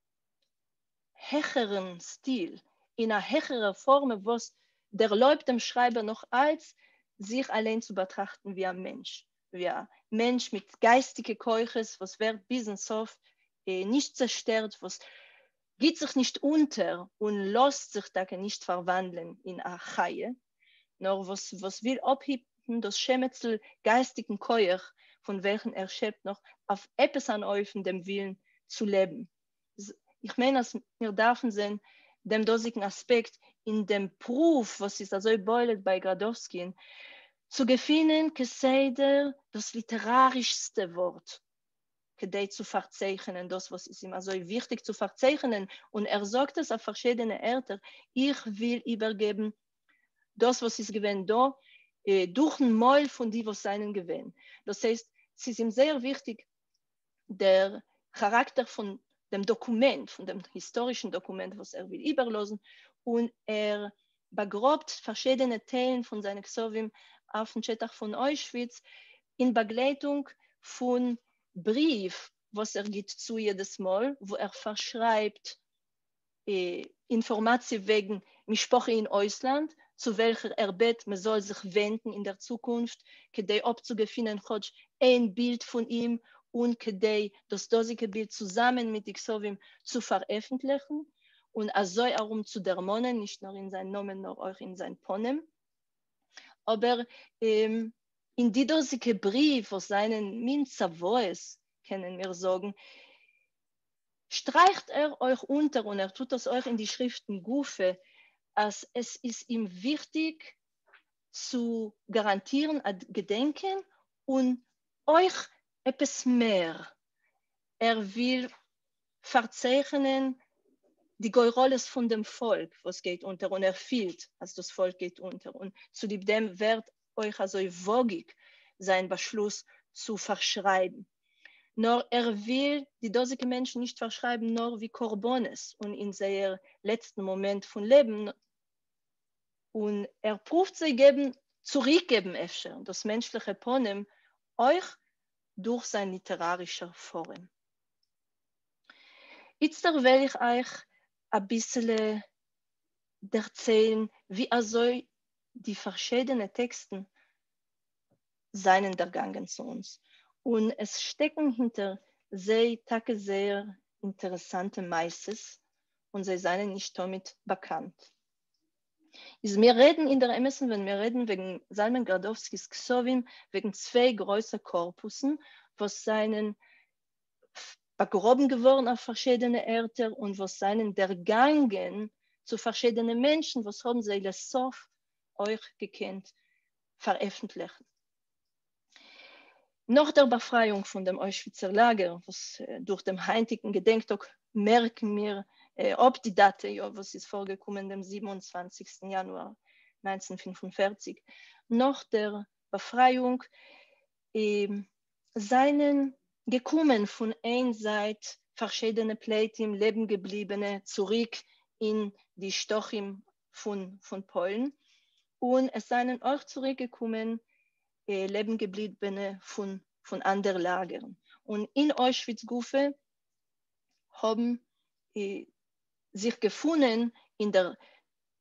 höheren Stil, in einer höheren Form, was der Leute dem Schreiber noch als sich allein zu betrachten wie ein Mensch. Wie ein Mensch mit geistigen Keuches, was wird bis ins Hof eh, nicht zerstört, was geht sich nicht unter und lässt sich da nicht verwandeln in eine Chaie, nur was, was will abheben, das Schemetzel geistigen Keuch, von welchen er schäbt noch auf etwas an euch dem Willen zu leben. Ich meine, dass wir dürfen sehen, dem dosigen Aspekt in dem Proof, was ist also beulet bei Gradowski, zu gewinnen, Keseder, das literarischste Wort, kedei zu verzeichnen, das, was ist ihm also wichtig zu verzeichnen. Und er sagt es auf verschiedene Orte, ich will übergeben, das, was ist gewesen da, äh, durch den Maul von die, was seinen gewesen. Das heißt, es ist ihm sehr wichtig, der Charakter von dem Dokument, von dem historischen Dokument, was er will überlassen, und er begrabt verschiedene Teilen von seinen Ksovim auf dem Schettach von Auschwitz in Begleitung von Brief, was er gibt zu jedes Mal, wo er verschreibt äh, Informationen wegen Mischpoche in Ausland, zu welcher er bet, man soll sich wenden in der Zukunft, kedei abzugefinnen, ein Bild von ihm und kedei das dosige Bild zusammen mit den Ksovim zu veröffentlichen und also herum zu dermonen, nicht nur in seinen Namen, noch auch in sein Ponem. Aber ähm, in die dosige Brief, aus seinen Minzavoes, können wir sagen, streicht er euch unter und er tut das euch in die Schriften Gufe, als es ist ihm wichtig zu garantieren, Gedenken und euch etwas mehr. Er will verzeichnen die Geurolles von dem Volk, was geht unter, und er fühlt, als das Volk geht unter. Und zu dem wird euch also wogig sein Beschluss zu verschreiben. Nur er will die dosige Menschen nicht verschreiben, nur wie Korbones und in seinem letzten Moment von Leben. Und er prüft sie geben, zurückgeben öfter, das menschliche Ponem, euch durch sein literarischer Form. Jetzt will ich euch ein bisschen erzählen, wie also die verschiedenen Texte seien ergangen zu uns. Und es stecken hinter sehr, sehr interessante Meises und sie seien nicht damit bekannt. Ist, wir reden in der Emerson, wenn wir reden wegen Salman Gradowskis Ksovim, wegen zwei großen Korpusen, was seinen begroben geworden auf verschiedene Orte und was seinen dergangen zu verschiedenen Menschen, was haben sie das Sof euch gekannt, veröffentlichen. Nach der Befreiung von dem Auschwitzer Lager, was äh, durch den heutigen Gedenktag merken wir, äh, ob die Date, ja, was ist vorgekommen, dem siebenundzwanzigsten Januar neunzehnhundertfünfundvierzig, nach der Befreiung äh, seien gekommen von einer Seite verschiedene Plätze im Leben gebliebene zurück in die Stochim von, von Polen und es seien auch zurückgekommen äh, Leben gebliebene von, von anderen Lagern. Und in Auschwitz-Gufe haben äh, sich gefunden in der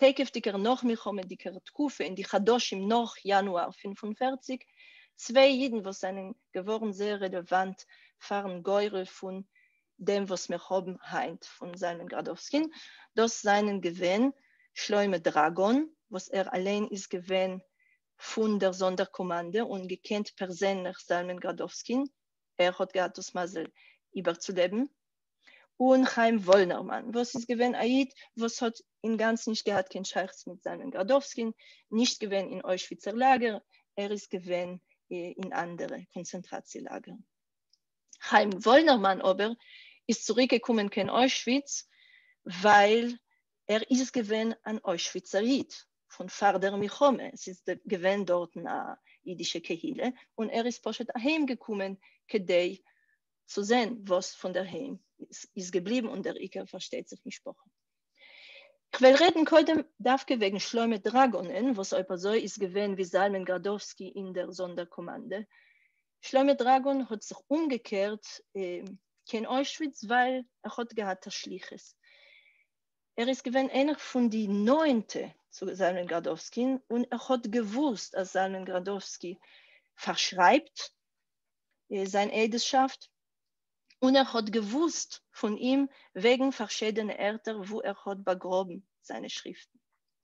תקף דיקר noch Milchome דיקר Tkufe in die Chadoshim noch Januar fünfundvierzig, zwei Jiden, was seinen geworden sehr relevant, fahren Geure von dem, was wir haben, heint von Salmen Gradowski, das seinen Gewinn Schleume Dragon, was er allein ist gewinn von der Sonderkommande und gekannt persönlich Salmen Gradowski. Er hat gehabt das Masel überzuleben. Und Chaim Wollnermann, was ist gewinn Aid, was hat in ganz nicht gehabt, kein Scheichs mit Salmen Gradowski, nicht gewinn in Auschwitzer Lager, er ist gewinn in andere Konzentrationslager. Chaim Wollnermann aber ist zurückgekommen in Auschwitz, weil er ist gewesen an Auschwitzerit von Farder Milchome. Es ist gewesen dort eine jüdische Kehille und er ist poschet heimgekommen, kedei zu sehen, was von der Heim ist, ist geblieben und der Iker versteht sich nicht gesprochen. Ich will reden heute dafür wegen Schleume Dragonen, was aber so ist gewesen wie Salmen Gradowski in der Sonderkommande. Schleume Dragon hat sich umgekehrt äh, in Auschwitz, weil er hat gehabt das Schliches. Er ist gewesen einer von die Neunte zu Salmen Gradowski und er hat gewusst, dass Salmen Gradowski verschreibt äh, seine Edelschaft und er hat gewusst von ihm wegen verschiedener Orte, wo er hat begraben seine Schriften.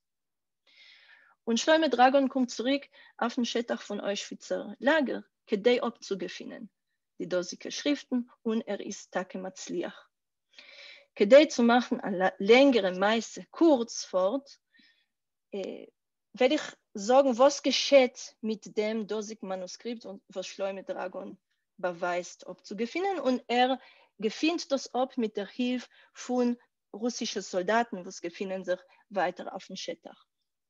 Und Schleume Dragon kommt zurück auf den Schettach von Auschwitzer Lager, kedei abzugefinden, die dosige Schriften und er ist Take Matzliach. Kedei zu machen eine längere Meise kurz fort, äh, werde ich sagen, was geschieht mit dem dosig Manuskript und was Schleume Dragon beweist abzugefinden und er gefindet das ab mit der Hilfe von russischen Soldaten, was gefinden sich weiter auf dem Schettach.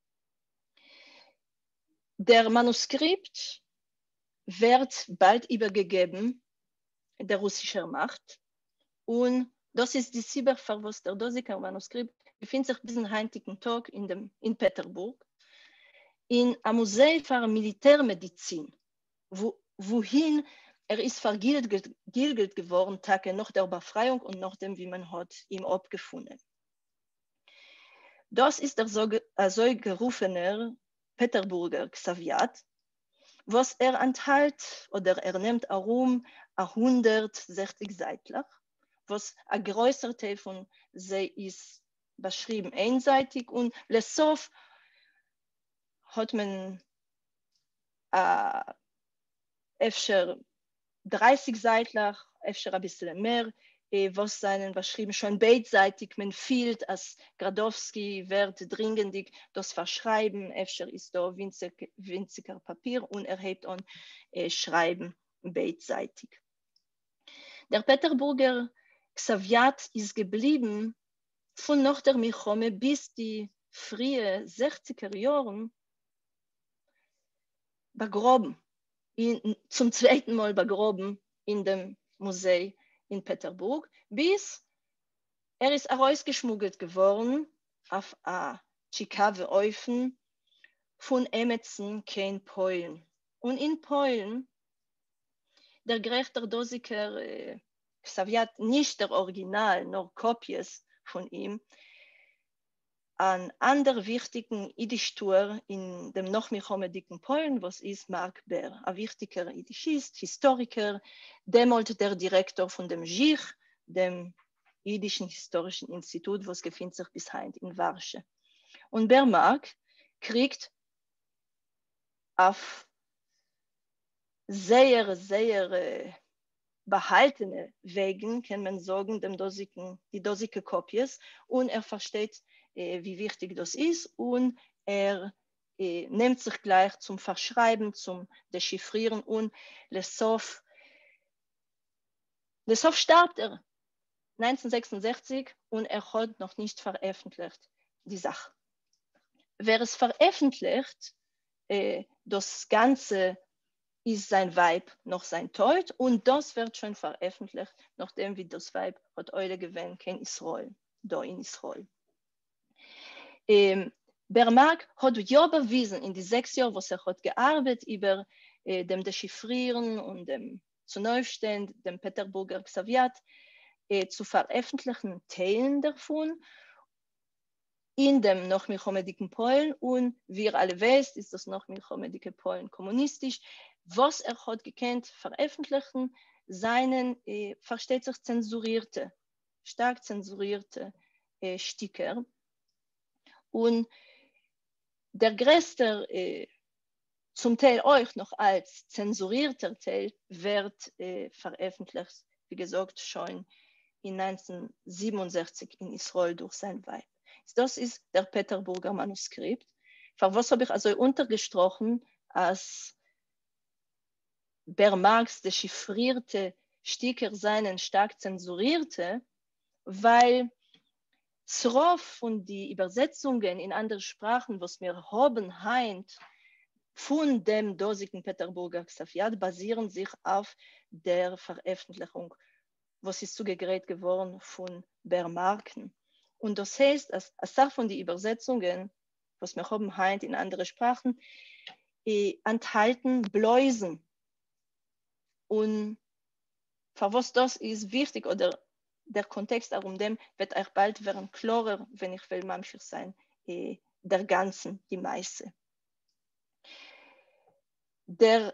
Der Manuskript wird bald übergegeben der russischen Macht und das ist die Sieberfach, was der dosiger Manuskript befindet sich bis zum heutigen Tag in, dem, in Peterburg in einem Museum für Militärmedizin, wo, wohin er ist vergildet geworden, Tage nach der Befreiung und nachdem, wie man hat ihn abgefunden. Das ist der so, äh, so gerufene Peterburger Xaviat, was er enthält oder er nimmt herum hundertsechzig Seitler, was ein größer Teil von sie ist beschrieben einseitig und lesof hat man äh, öfter dreißig Seitler, öfter ein bisschen mehr, äh, was seinen beschrieben schon beidseitig, man fühlt, als Gradowski wird dringendig das verschreiben, öfter ist da winzig, winziger Papier und er hebt an äh, Schreiben beidseitig. Der Peterburger Xaviat ist geblieben von nach der Milchome bis die frühe sechziger Jahren begraben, in, zum zweiten Mal begraben in dem Museum in Peterburg, bis er ist herausgeschmuggelt geworden auf ein Chikawe-Eufen von Emetzen kein Polen. Und in Polen, der gerechte Dosiker äh, Xaviat, nicht der Original, nur Kopies von ihm, an anderen wichtigen Jiddisch-Tour in dem noch milchomedigen Polen, was ist Mark Ber, ein wichtiger Jiddischist, Historiker, demalt der Direktor von dem J I H, dem Jiddischen Historischen Institut, was befindet sich bis heute in Warschau. Und Ber Mark kriegt auf sehr, sehr behaltene Wegen, kann man sagen, dem dosigen, die dosige Kopies, und er versteht, äh, wie wichtig das ist, und er äh, nimmt sich gleich zum Verschreiben, zum Dechiffrieren, und Lesof, Lesof starb er neunzehnhundertsechsundsechzig und er hat noch nicht veröffentlicht die Sache. Wer es veröffentlicht, äh, das Ganze ist sein Weib noch sein Tod und das wird schon veröffentlicht, nachdem wie das Weib hat Eule gewinnt in Israel, da in Israel. Ähm, Bermark hat ja bewiesen in die sechs Jahren, wo er hat gearbeitet über äh, dem Dechiffrieren und dem zu Neufstehen, dem Peterburger Xaviat, äh, zu veröffentlichen Teilen davon. in dem noch milchomedigen Polen und wie ihr alle wisst, ist das noch milchomedische Polen kommunistisch. Was er hat gekannt veröffentlichen, seinen, äh, versteht sich, zensurierte, stark zensurierte äh, Sticker. Und der größte, äh, zum Teil auch noch als zensurierter Teil, wird äh, veröffentlicht, wie gesagt, schon in neunzehnhundertsiebenundsechzig in Israel durch sein Weib. Das ist der Peterburger Manuskript. Für was habe ich also untergestrochen, als Ber Marx dechiffrierte Sticker seinen stark zensurierte, weil Srof und die Übersetzungen in andere Sprachen, was wir haben, heint, von dem dosigen Peterburger Xaviat basieren sich auf der Veröffentlichung, was ist zugegräht geworden von Ber Marken. Und das heißt, als, als Sache von den Übersetzungen, was wir haben heint in andere Sprachen, eh, enthalten Bläusen. Und für was das ist wichtig oder der Kontext darum dem wird euch bald werden klarer, wenn ich will manchmal sein, eh, der ganzen, die Meise. Der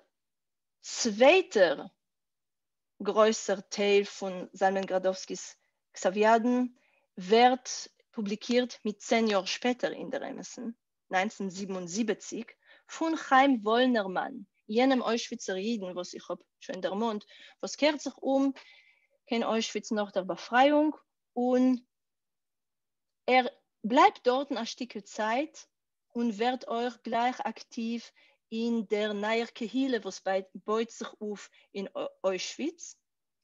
zweite größere Teil von Salmen Gradowskis Xaviaden wird publiziert mit zehn Jahren später in der Emerson, neunzehnhundertsiebenundsiebzig, von Chaim Wollnermann, jenem Auschwitzer Jiden, was ich habe schon in der Mund, was kehrt sich um, kein Auschwitz nach der Befreiung und er bleibt dort ein Stück Zeit und wird euch gleich aktiv in der neuen Kehille, was baut sich auf in Auschwitz.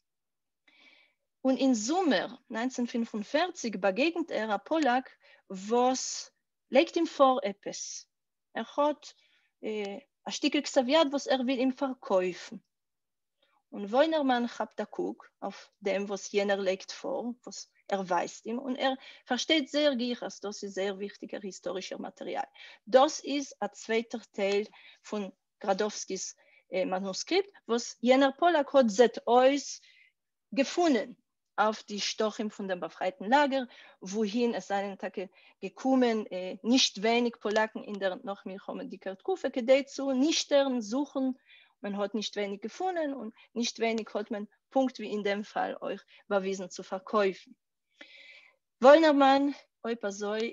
Und im Sommer neunzehnhundertfünfundvierzig begegnet er einem Polak, was legt ihm vor etwas. Er hat äh, ein Stück Xaviat, was er will ihm verkaufen. Und Wollnermann hat da guckt auf dem, was jener legt vor, was er weiß ihm. Und er versteht sehr gut, dass das ist sehr wichtiger historischer Material. Das ist ein zweiter Teil von Gradowskis äh, Manuskript, was jener Polak hat seit uns gefunden auf die Stochim von dem befreiten Lager, wohin es seinen Tage gekommen, äh, nicht wenig Polaken in der noch milchomedischer Kufe, gedeiht zu nüchtern suchen. Man hat nicht wenig gefunden und nicht wenig hat man, Punkt wie in dem Fall, euch bewiesen zu verkaufen. Wollnermann, Eupasoi,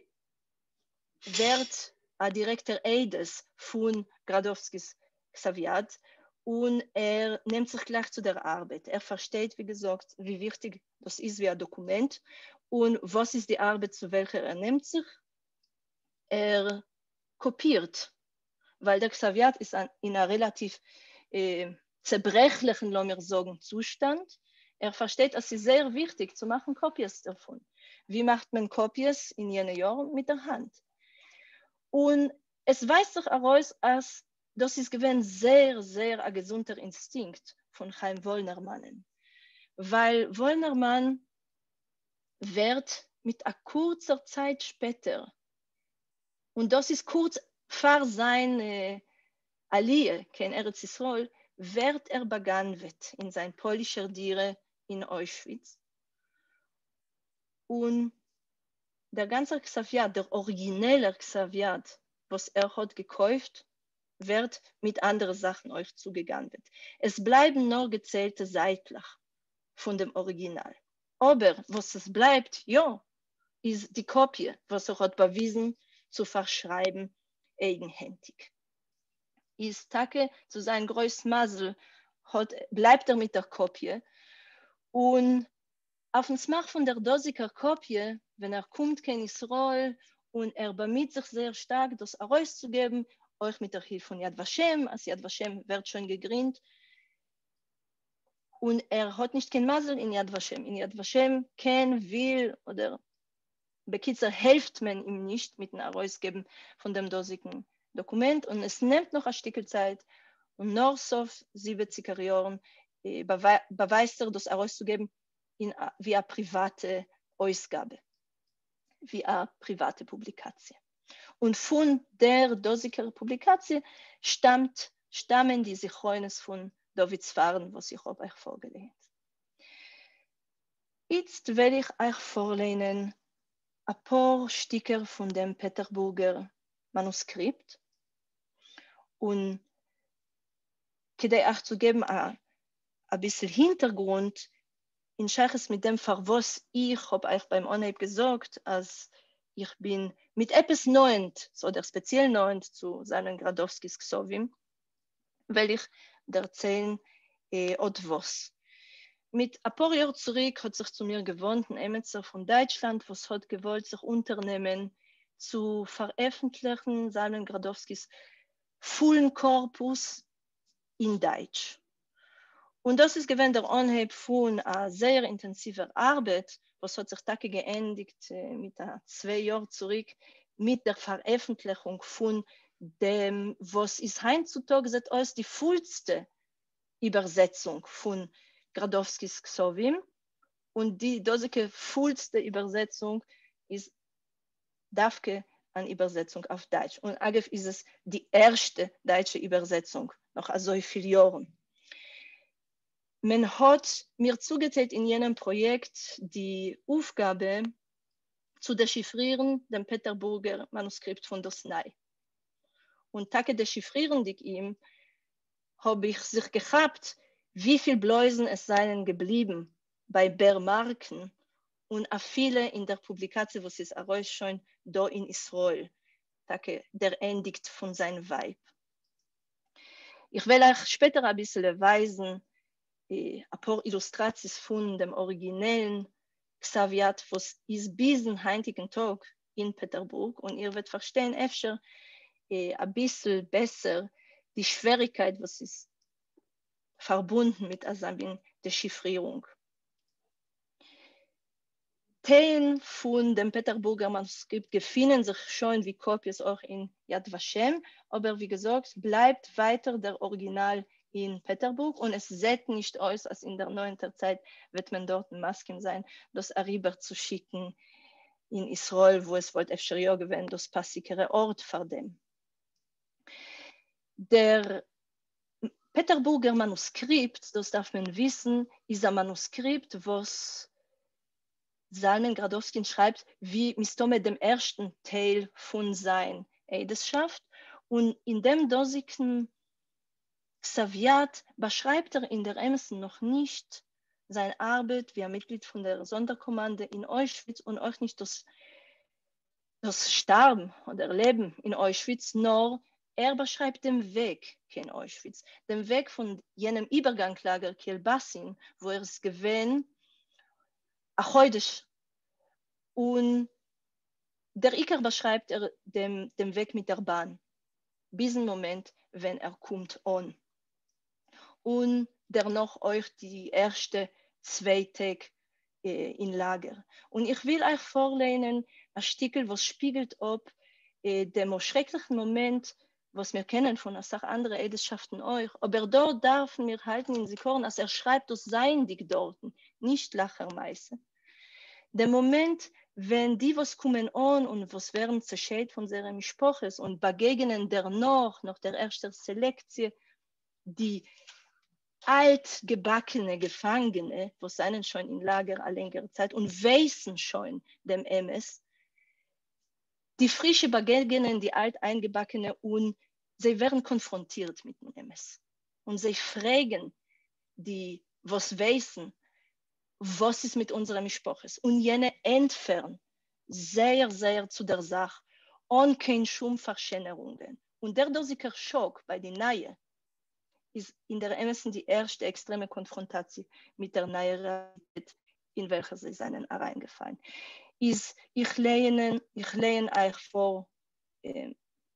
wird ein direkter Eides von Gradowskis Xaviat und er nimmt sich gleich zu der Arbeit. Er versteht, wie gesagt, wie wichtig das ist wie ein Dokument und was ist die Arbeit, zu welcher er nimmt sich. Er kopiert, weil der Xaviat ist in einer relativ äh, zerbrechlichen, lassen wir sagen, Zustand. Er versteht, es ist sehr wichtig zu machen Kopies davon. Wie macht man Kopies in jenen Jahren? Mit der Hand. Und es weist sich heraus, als das ist gewesen sehr, sehr ein gesunder Instinkt von Chaim Wollnermann. Weil Wollnermann wird mit einer kurzer Zeit später, und das ist kurz vor seiner Aliyah, kein Eretz Yisrael, wird er begann wird in sein polischer Dire in Auschwitz. Und der ganze Xaviat, der originelle Xaviat, was er hat gekauft, wird mit anderen Sachen euch zugegangen. Es bleiben nur gezählte seitlich von dem Original. Aber was es bleibt, ja, ist die Kopie, was er hat bewiesen, zu verschreiben, eigenhändig. Ist Tage zu seinem größten Masel, hat, bleibt er mit der Kopie. Und auf dem Smach von der dosiger Kopie, wenn er kommt kein Israel und er bemüht sich sehr stark, das herauszugeben, euch mit der Hilfe von Yad Vashem, als Yad Vashem wird schon gegründet. Und er hat nicht kein Masel in Yad Vashem. In Yad Vashem kein, will oder Bekitzer hilft man ihm nicht mit dem Herausgeben von dem dosigen Dokument. Und es nimmt noch ein Stück Zeit. Und noch so siebziger Jahren äh, bewe beweist er, das herauszugeben in, wie eine private Ausgabe, wie eine private Publikation. Und von der dosiger Publikation stammt, stammen die Sichrones von David Zwarn, was ich habe euch vorgelegt. Jetzt werde ich euch vorlehnen ein paar Sticker von dem Peterburger Manuskript und kedai auch zu geben ein, ein bisschen Hintergrund in Scheiches mit dem Fall, was ich habe euch beim Onheib gesagt, als ich bin mit etwas Neuend, so der speziell Neuend zu seinen Gradowskis Ksovim, weil ich erzählen äh, etwas. Mit ein paar Jahren zurück hat sich zu mir gewohnt ein Emetzer von Deutschland, was hat gewollt, sich unternehmen, zu veröffentlichen, seinen Gradowskis vollen Korpus in Deutsch. Und das ist gewesen der Anheb von einer sehr intensiver Arbeit, was hat sich Tage geendigt äh, mit einer zwei Jahren zurück, mit der Veröffentlichung von dem, was ist heutzutage als die vollste Übersetzung von Gradowskis Ksovim. Und die dosige vollste Übersetzung ist Davke an Übersetzung auf Deutsch. Und eigentlich ist es die erste deutsche Übersetzung nach so vielen Jahren. Man hat mir zugeteilt in jenem Projekt die Aufgabe zu dechiffrieren dem Peterburger Manuskript von der Snai. Und Tage dechiffrieren die ihm, habe ich sich gehabt, wie viele Bläusen es seien geblieben bei Bermarken und auch viele in der Publikation, was ist auch schon da in Israel, Tage der endigt von seinem Weib. Ich will euch später ein bisschen weisen, ein paar Illustrationen von dem originellen Xaviat, was ist bis zum heutigen Tag in Peterburg. Und ihr werdet verstehen, öfter ein bisschen besser die Schwierigkeit, was ist verbunden mit der Dechiffrierung. Teilen von dem Peterburger Manuskript befinden sich schon wie Kopien auch in Yad Vashem, aber wie gesagt, bleibt weiter der Original in Peterburg und es sieht nicht aus, als in der neuen Zeit wird man dort Masken sein, das rüber zu schicken in Israel, wo es wollte öfter ja gewesen, das passikere Ort für dem. Der Peterburger Manuskript, das darf man wissen, ist ein Manuskript, was Zalman Gradowski schreibt, wie Mistome dem ersten Teil von seiner Eidesschaft. Und in dem dosigen Xaviat beschreibt er in der Emerson noch nicht seine Arbeit wie ein Mitglied von der Sonderkommande in Auschwitz und auch nicht das, das Sterben oder Leben in Auschwitz, nur er beschreibt den Weg in Auschwitz, den Weg von jenem Übergangslager Kielbassin, wo er es gewinnt, und der Iker beschreibt er den, den Weg mit der Bahn, bis zum Moment, wenn er kommt an. Und dennoch euch die erste zwei Tage äh, in Lager. Und ich will euch vorlesen, ein Stückel, was spiegelt ob äh, dem schrecklichen Moment, was wir kennen von einer anderen Eidesschaften euch, aber dort dürfen wir halten in Sikorn, als er schreibt, das seien die dort, nicht Lachermeise. Der Moment, wenn die, was kommen an und was werden zerschält von ihren Spraches und begegnen dennoch, nach der ersten Selektion, die altgebackene Gefangene, was seien schon in Lager eine längere Zeit und wissen schon dem M S, die frische begegnen die alteingebackene und sie werden konfrontiert mit dem M S. Und sie fragen die, was wissen, was ist mit unserem Spraches? Und jene entfernen sehr, sehr zu der Sache und kein Schumverschönerungen. Und der dosiger Schock bei den Neuen ist in der Emerson die erste extreme Konfrontation mit der neuen Realität, in welcher sie seinen reingefallen ist. Ich lehne, ich lehne euch vor, äh,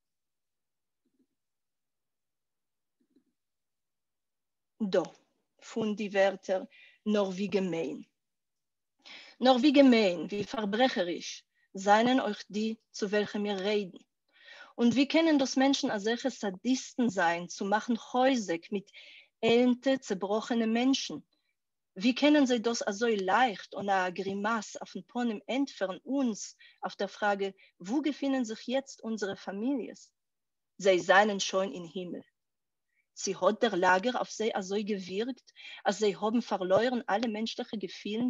da, von die Wörter, nur wie gemein. Nur wie gemein, wie verbrecherisch seien euch die, zu welchen wir reden. Und wie können das Menschen als solche Sadisten sein, zu machen häusig mit elende, zerbrochene Menschen? Wie können sie das so leicht und eine Grimasse auf den Ponym entfernen uns auf der Frage, wo befinden sich jetzt unsere Familien? Sie seien schon im Himmel. Sie hat der Lager auf sie also gewirkt, als sie haben verloren alle menschlichen Gefühle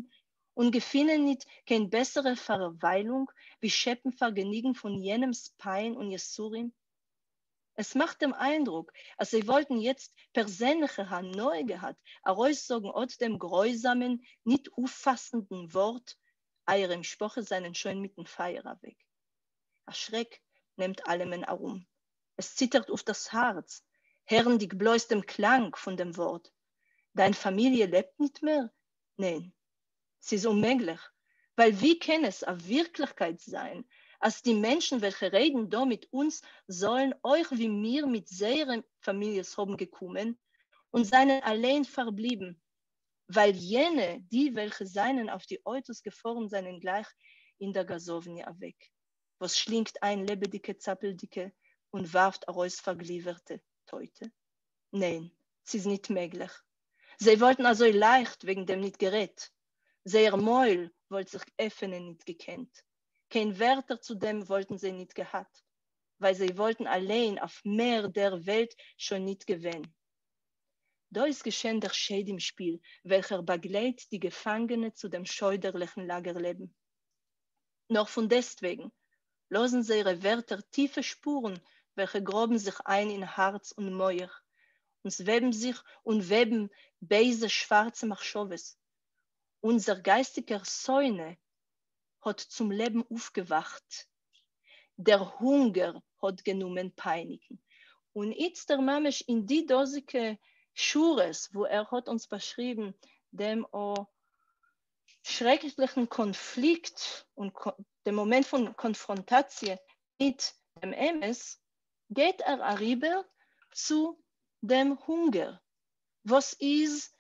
und gefinnen nicht kein bessere Verweilung wie Scheppen Vergnügen von jenem Pein und Jesurim? Es macht den Eindruck, als sie wollten jetzt persönliche Hanoi gehabt, heraussagen aus dem grausamen, nicht auffassenden Wort, eure Sprache seinen schön mit dem Feier weg. Ein Schreck nimmt allem herum. Es zittert auf das Herz, herrendig bloß dem Klang von dem Wort. Deine Familie lebt nicht mehr? Nein, es ist unmöglich, weil wie kann es eine Wirklichkeit sein, als die Menschen, welche reden da mit uns, sollen euch wie mir mit ihren Familien haben gekommen und seien allein verblieben, weil jene, die, welche seinen auf die Autos gefahren seien, gleich in der Gasownia weg. Was schlingt ein lebendige Zappeldicke und warft heraus vergliederte Teute? Nein, es ist nicht möglich. Sie wollten also leicht wegen dem nicht gerät. Ihr Mäul wollte sich öffnen nicht gekannt. Kein Wörter zu dem wollten sie nicht gehabt, weil sie wollten allein auf mehr der Welt schon nicht gewinnen. Da ist geschehen der Scheid im Spiel, welcher begleitet die Gefangene zu dem scheuderlichen Lagerleben. Noch von deswegen losen sie ihre Wörter tiefe Spuren, welche groben sich ein in Herz und Mäuer und weben sich und weben beise schwarze Machschowes. Unser geistiger Säune hat zum Leben aufgewacht. Der Hunger hat genommen peinigen. Und jetzt der Mamesh in die dosige Schures, wo er hat uns beschrieben, dem oh, schrecklichen Konflikt und ko dem Moment von Konfrontation mit dem Emes, geht er rüber zu dem Hunger. Was ist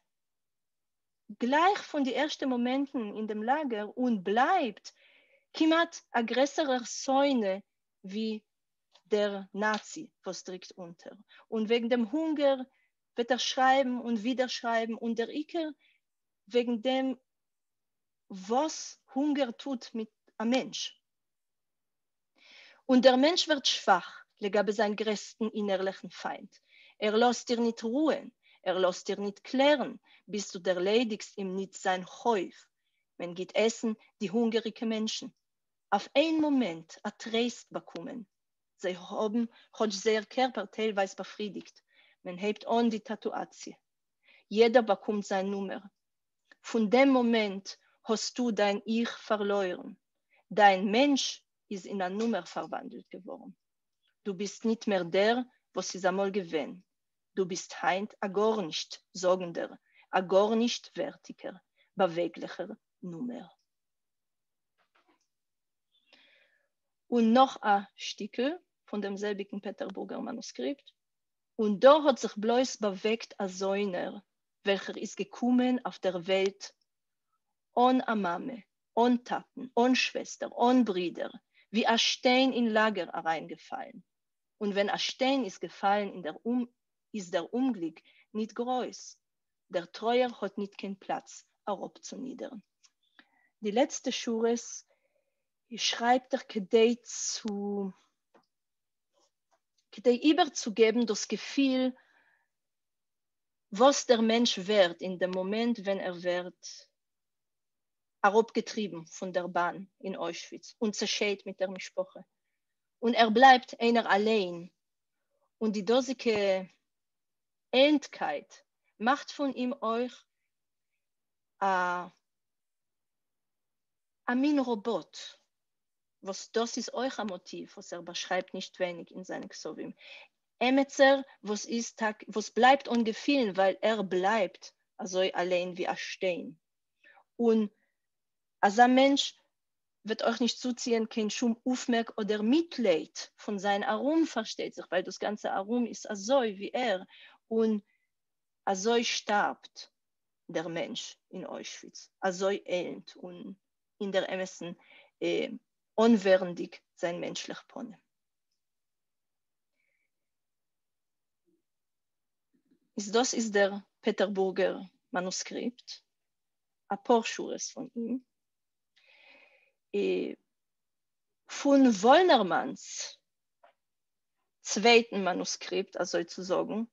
gleich von den ersten Momenten in dem Lager und bleibt kimat a größerer Säune wie der Nazi, was trägt unter. Und wegen dem Hunger wird er schreiben und wieder schreiben und der Iker wegen dem, was Hunger tut mit einem Mensch. Und der Mensch wird schwach, legabe sein größten innerlichen Feind. Er lässt dir nicht ruhen, er lässt dir nicht klären, bis du erledigst ihm nicht sein Häuf. Man geht essen, die hungrige Menschen. Auf einen Moment a Trost bekommen. Sie haben, hat sehr Körper teilweise befriedigt. Man hebt an die Tatuatie. Jeder bekommt seine Nummer. Von dem Moment hast du dein Ich verloren. Dein Mensch ist in eine Nummer verwandelt geworden. Du bist nicht mehr der, was es einmal gewesen. Du bist heint a gar nicht sorgender, a gar nicht wertiger, beweglicher Nummer. Und noch ein Stückel von demselbigen Peterburger Manuskript. Und da hat sich bloß bewegt ein Säuner, welcher ist gekommen auf der Welt ohne eine Mame, ohne Taten, ohne Schwester, ohne Brüder, wie ein Stein in Lager hereingefallen. Und wenn ein Stein ist gefallen, in der um, ist der Unglück nicht groß. Der Treuer hat nicht keinen Platz, herabzuniedern. Die letzte Schures schreibt er, kedei zu, kedei überzugeben, das Gefühl, was der Mensch wird in dem Moment, wenn er wird herabgetrieben von der Bahn in Auschwitz und zerschäht mit der Mischpoche. Und er bleibt einer allein. Und die dosige Endkeit macht von ihm euch ein Min-Robot. Was das ist euch ein Motiv, was er beschreibt nicht wenig in seinen Ksovim. Emetzer, was ist, was bleibt ungefillen, weil er bleibt also allein wie ein Stein. Und als ein Mensch wird euch nicht zuziehen, kein Schum Aufmerk oder Mitleid von seinem Arum versteht sich, weil das ganze Arum ist so wie er. Und so starbt der Mensch in Auschwitz, so elend und in der Emessen äh, unwürdig sein menschlich Pone. Das ist der Peterburger Manuskript, ein paar Schures von ihm. Äh, von Wollnermanns zweiten Manuskript, also zu sagen,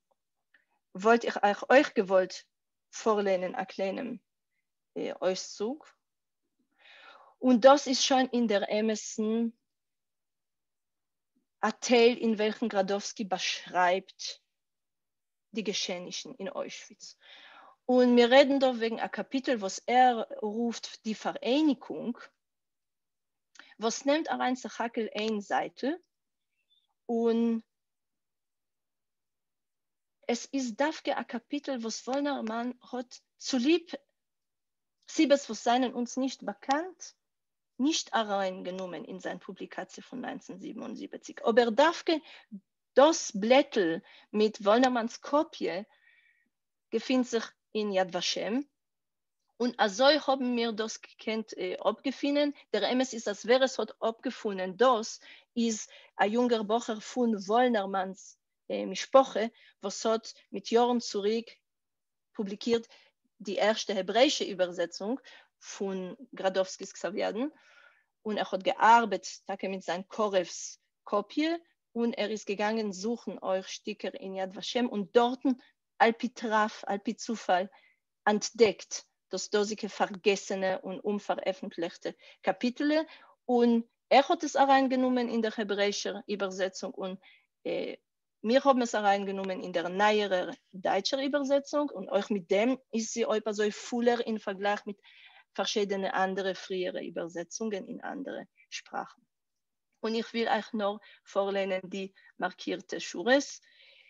wollte ich euch, euch gewollt vorlehnen, einen kleinen äh, Auszug Und das ist schon in der Emerson ein Teil, in welchem Gradowski beschreibt die Geschehnisse in Auschwitz. Und wir reden da wegen einem Kapitel, was er ruft, die Vereinigung, was nimmt auch ein Sachakel eine Seite und es ist dafür ein Kapitel, was Wollnermann hat zulieb, Siebes, was seien uns nicht bekannt, nicht hereingenommen in seine Publikation von neunzehnhundertsiebenundsiebzig. Aber dafür das Blättel mit Wollnermanns Kopie befindet sich in Yad Vashem. Und also haben wir das gekannt, äh, abgefunden. Der M S ist, als wäre es hat abgefunden. Das ist ein junger Bocher von Wollnermanns äh, Mischpoche, was hat mit Jahren zurück publiziert die erste hebräische Übersetzung von Gradowskis Xavierden. Und er hat gearbeitet mit seinen Korevs Kopie und er ist gegangen, suchen euch Sticker in Yad Vashem und dort Alpitraf, Alpizufall entdeckt das dosige vergessene und unveröffentlichte Kapitel und er hat es reingenommen in der hebräischen Übersetzung und äh, wir haben es reingenommen in der neueren deutschen Übersetzung und auch mit dem ist sie auch so fuller im Vergleich mit verschiedenen anderen früheren Übersetzungen in andere Sprachen. Und ich will euch noch vorlesen die markierte Schures.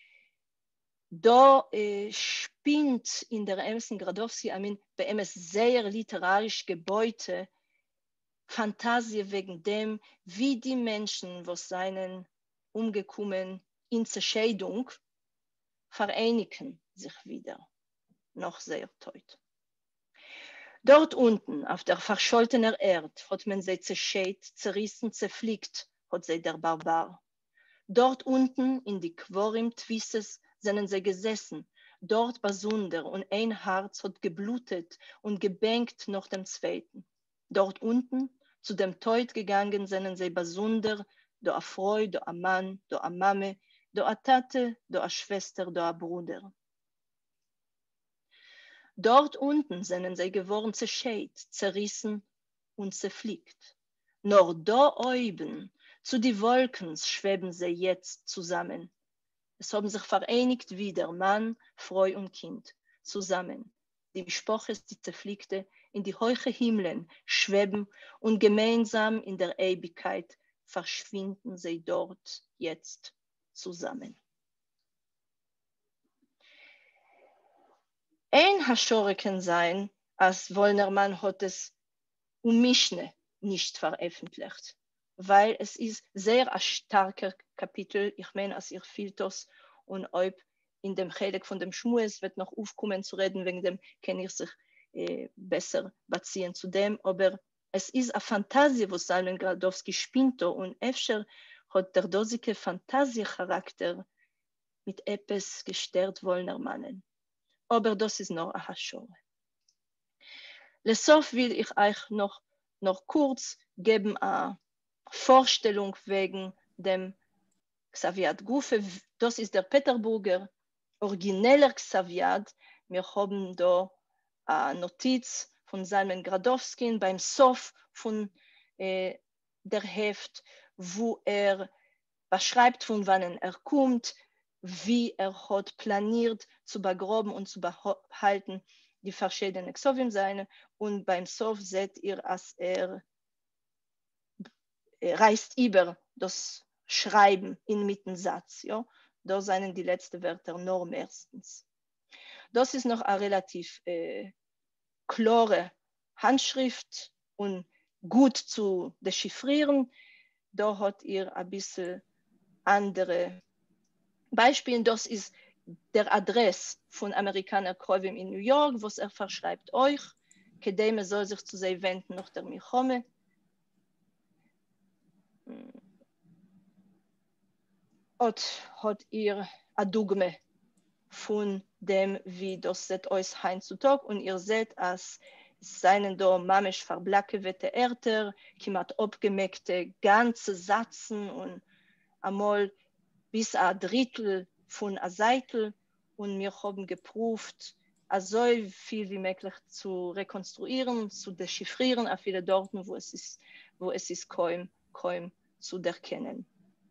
Da äh, spinnt in der Emerson Gradowski Amin bei ihm sehr literarisch Gebäude Fantasie wegen dem, wie die Menschen, was seinen umgekommen in Zerscheidung, vereinigen sich wieder. Noch sehr teut. Dort unten, auf der verscholtenen Erde, hat man sie zerscheit, zerrissen, zerfliegt, hat sie der Barbar. Dort unten, in die Quorim Twisses, sind sie gesessen, dort basunder und ein Herz hat geblutet und gebänkt nach dem zweiten. Dort unten, zu dem Teut gegangen, sind sie basunder, da a Freu, da a Mann, da a Mame, da a Tate, da a Schwester, da a Bruder. Dort unten sind sie geworden zerscheit, zerrissen und zerfliegt. Nur da oben, zu die Wolken, schweben sie jetzt zusammen. Es haben sich vereinigt wieder Mann, Frau und Kind zusammen. Die Sprache ist die zerfliegte, in die hohe Himmeln schweben und gemeinsam in der Ewigkeit verschwinden sie dort jetzt zusammen. Ein Haschore kann sein, als Wollnermann hat es um Mischne nicht veröffentlicht, weil es ist sehr ein starker Kapitel. Ich meine, als ihr Filtos und ob in dem Chelik von dem Schmues wird noch aufkommen zu reden, wegen dem kann ich sich äh, besser beziehen zu dem, aber es ist eine Fantasie, was Salmen Gradowski spinnt und öfter hat der dosige Fantasiecharakter mit etwas gestört Wollnermannen. Aber das ist noch eine Haschore. Lesof will ich euch noch, noch kurz geben eine Vorstellung wegen dem Xaviad Gufe. Das ist der Peterburger origineller Xaviad. Wir haben da eine Notiz von Salmen Gradowski beim Sof von äh, der Heft, wo er beschreibt, von wann er kommt, wie er hat planiert zu begraben und zu behalten die verschiedenen Xovim seine. Und beim Sof seht ihr, als er, er reißt über das Schreiben in Mittensatz. Ja? Da seien die letzten Wörter nur erstens. Das ist noch eine relativ äh, klare Handschrift und gut zu dechiffrieren. Da hat ihr ein bisschen andere Beispiele. Das ist der Adress von Amerikaner Krovim in New York, was er verschreibt euch. Kedem soll sich zu sie wenden nach der Milchome. Und hat ihr ein Dogme von dem, wie das seht euch heutzutage. Und ihr seht, als seien da mamisch verblackete Erter, kimat abgemeckte ganze Sätzen und einmal bis ein Drittel von einer Seite. Und wir haben geprüft so viel wie möglich zu rekonstruieren, zu dechiffrieren, auf viele dort, wo es ist, wo es ist kaum, kaum zu erkennen.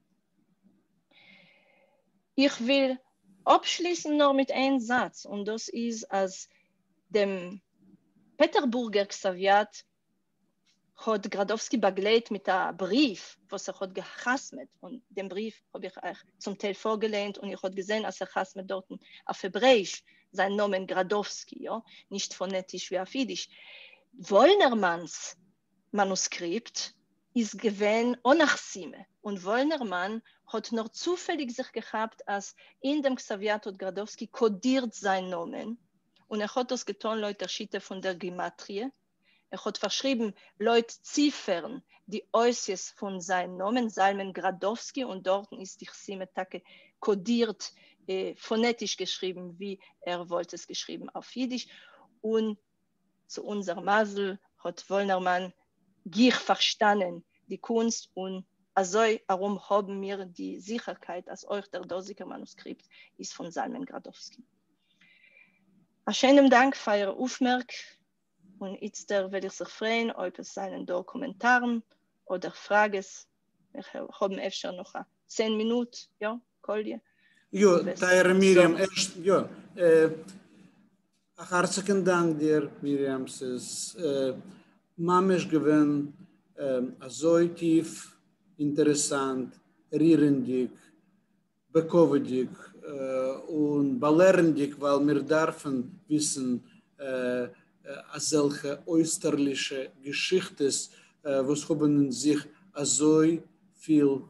Ich will abschließen noch mit einem Satz, und das ist, als dem Peterburger Xaviat hat Gradowski begleitet mit einem Brief, was er hat gehasmet. Und den Brief habe ich euch zum Teil vorgelehnt und ich habe gesehen, als er hasmet dort auf Hebräisch sein Name Gradowski, ja? Nicht phonetisch wie auf Jiddisch. Wollnermanns Manuskript ist gewesen Onachsime. Und Wollnermann hat noch zufällig sich gehabt, als in dem Xaviat hat Gradowski kodiert sein Namen. Und er hat das getan, Leute, Schitte von der Gematrie. Er hat verschrieben, Leute Ziffern, die Äußers von seinem Namen, Salmen Gradowski, und dort ist die Chsimetake kodiert, äh, phonetisch geschrieben, wie er wollte es geschrieben auf Jiddisch. Und zu unserem Masel hat Wollnermann gier verstanden, die Kunst, und also darum haben wir die Sicherheit, dass euch der Dosiker Manuskript ist von Salmen Gradowski. Einen schönen Dank für Ihre Aufmerksamkeit. Und jetzt werde ich sich freuen, ob es seien da Kommentaren oder Fragen. Wir haben öfter noch zehn Minuten, ja, Kolje? Ja, Taira Miriam, erst, ja, äh, herzlichen Dank dir, Miriam, es ist, äh, Mamesh gewinn, äh, so tief, interessant, rierendig, bekovendig äh, und belehrendig, weil wir dürfen wissen, äh, als solche österliche Geschichten, äh, was haben sich so viel,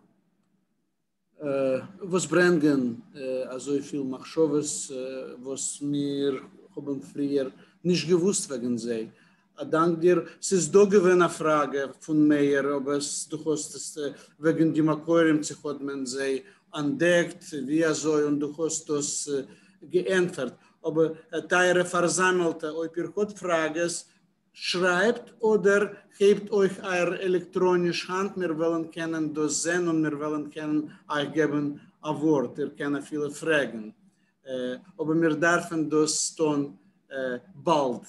äh, was bringen, äh, so viel Machschoves, äh, was wir haben früher nicht gewusst wegen sie. Dank dir, es ist doch eine Frage von mir, ob es, du hast es äh, wegen die Makorim, sie hat man sie entdeckt, wie er so, und du hast das äh, geantwortet. Aber Teire versammelte, ob ihr habt Fragen, schreibt oder hebt euch eure elektronische Hand. Wir wollen können das sehen und wir wollen können euch geben ein Wort. Ihr könnt viele Fragen. Äh, aber wir dürfen das tun äh, bald.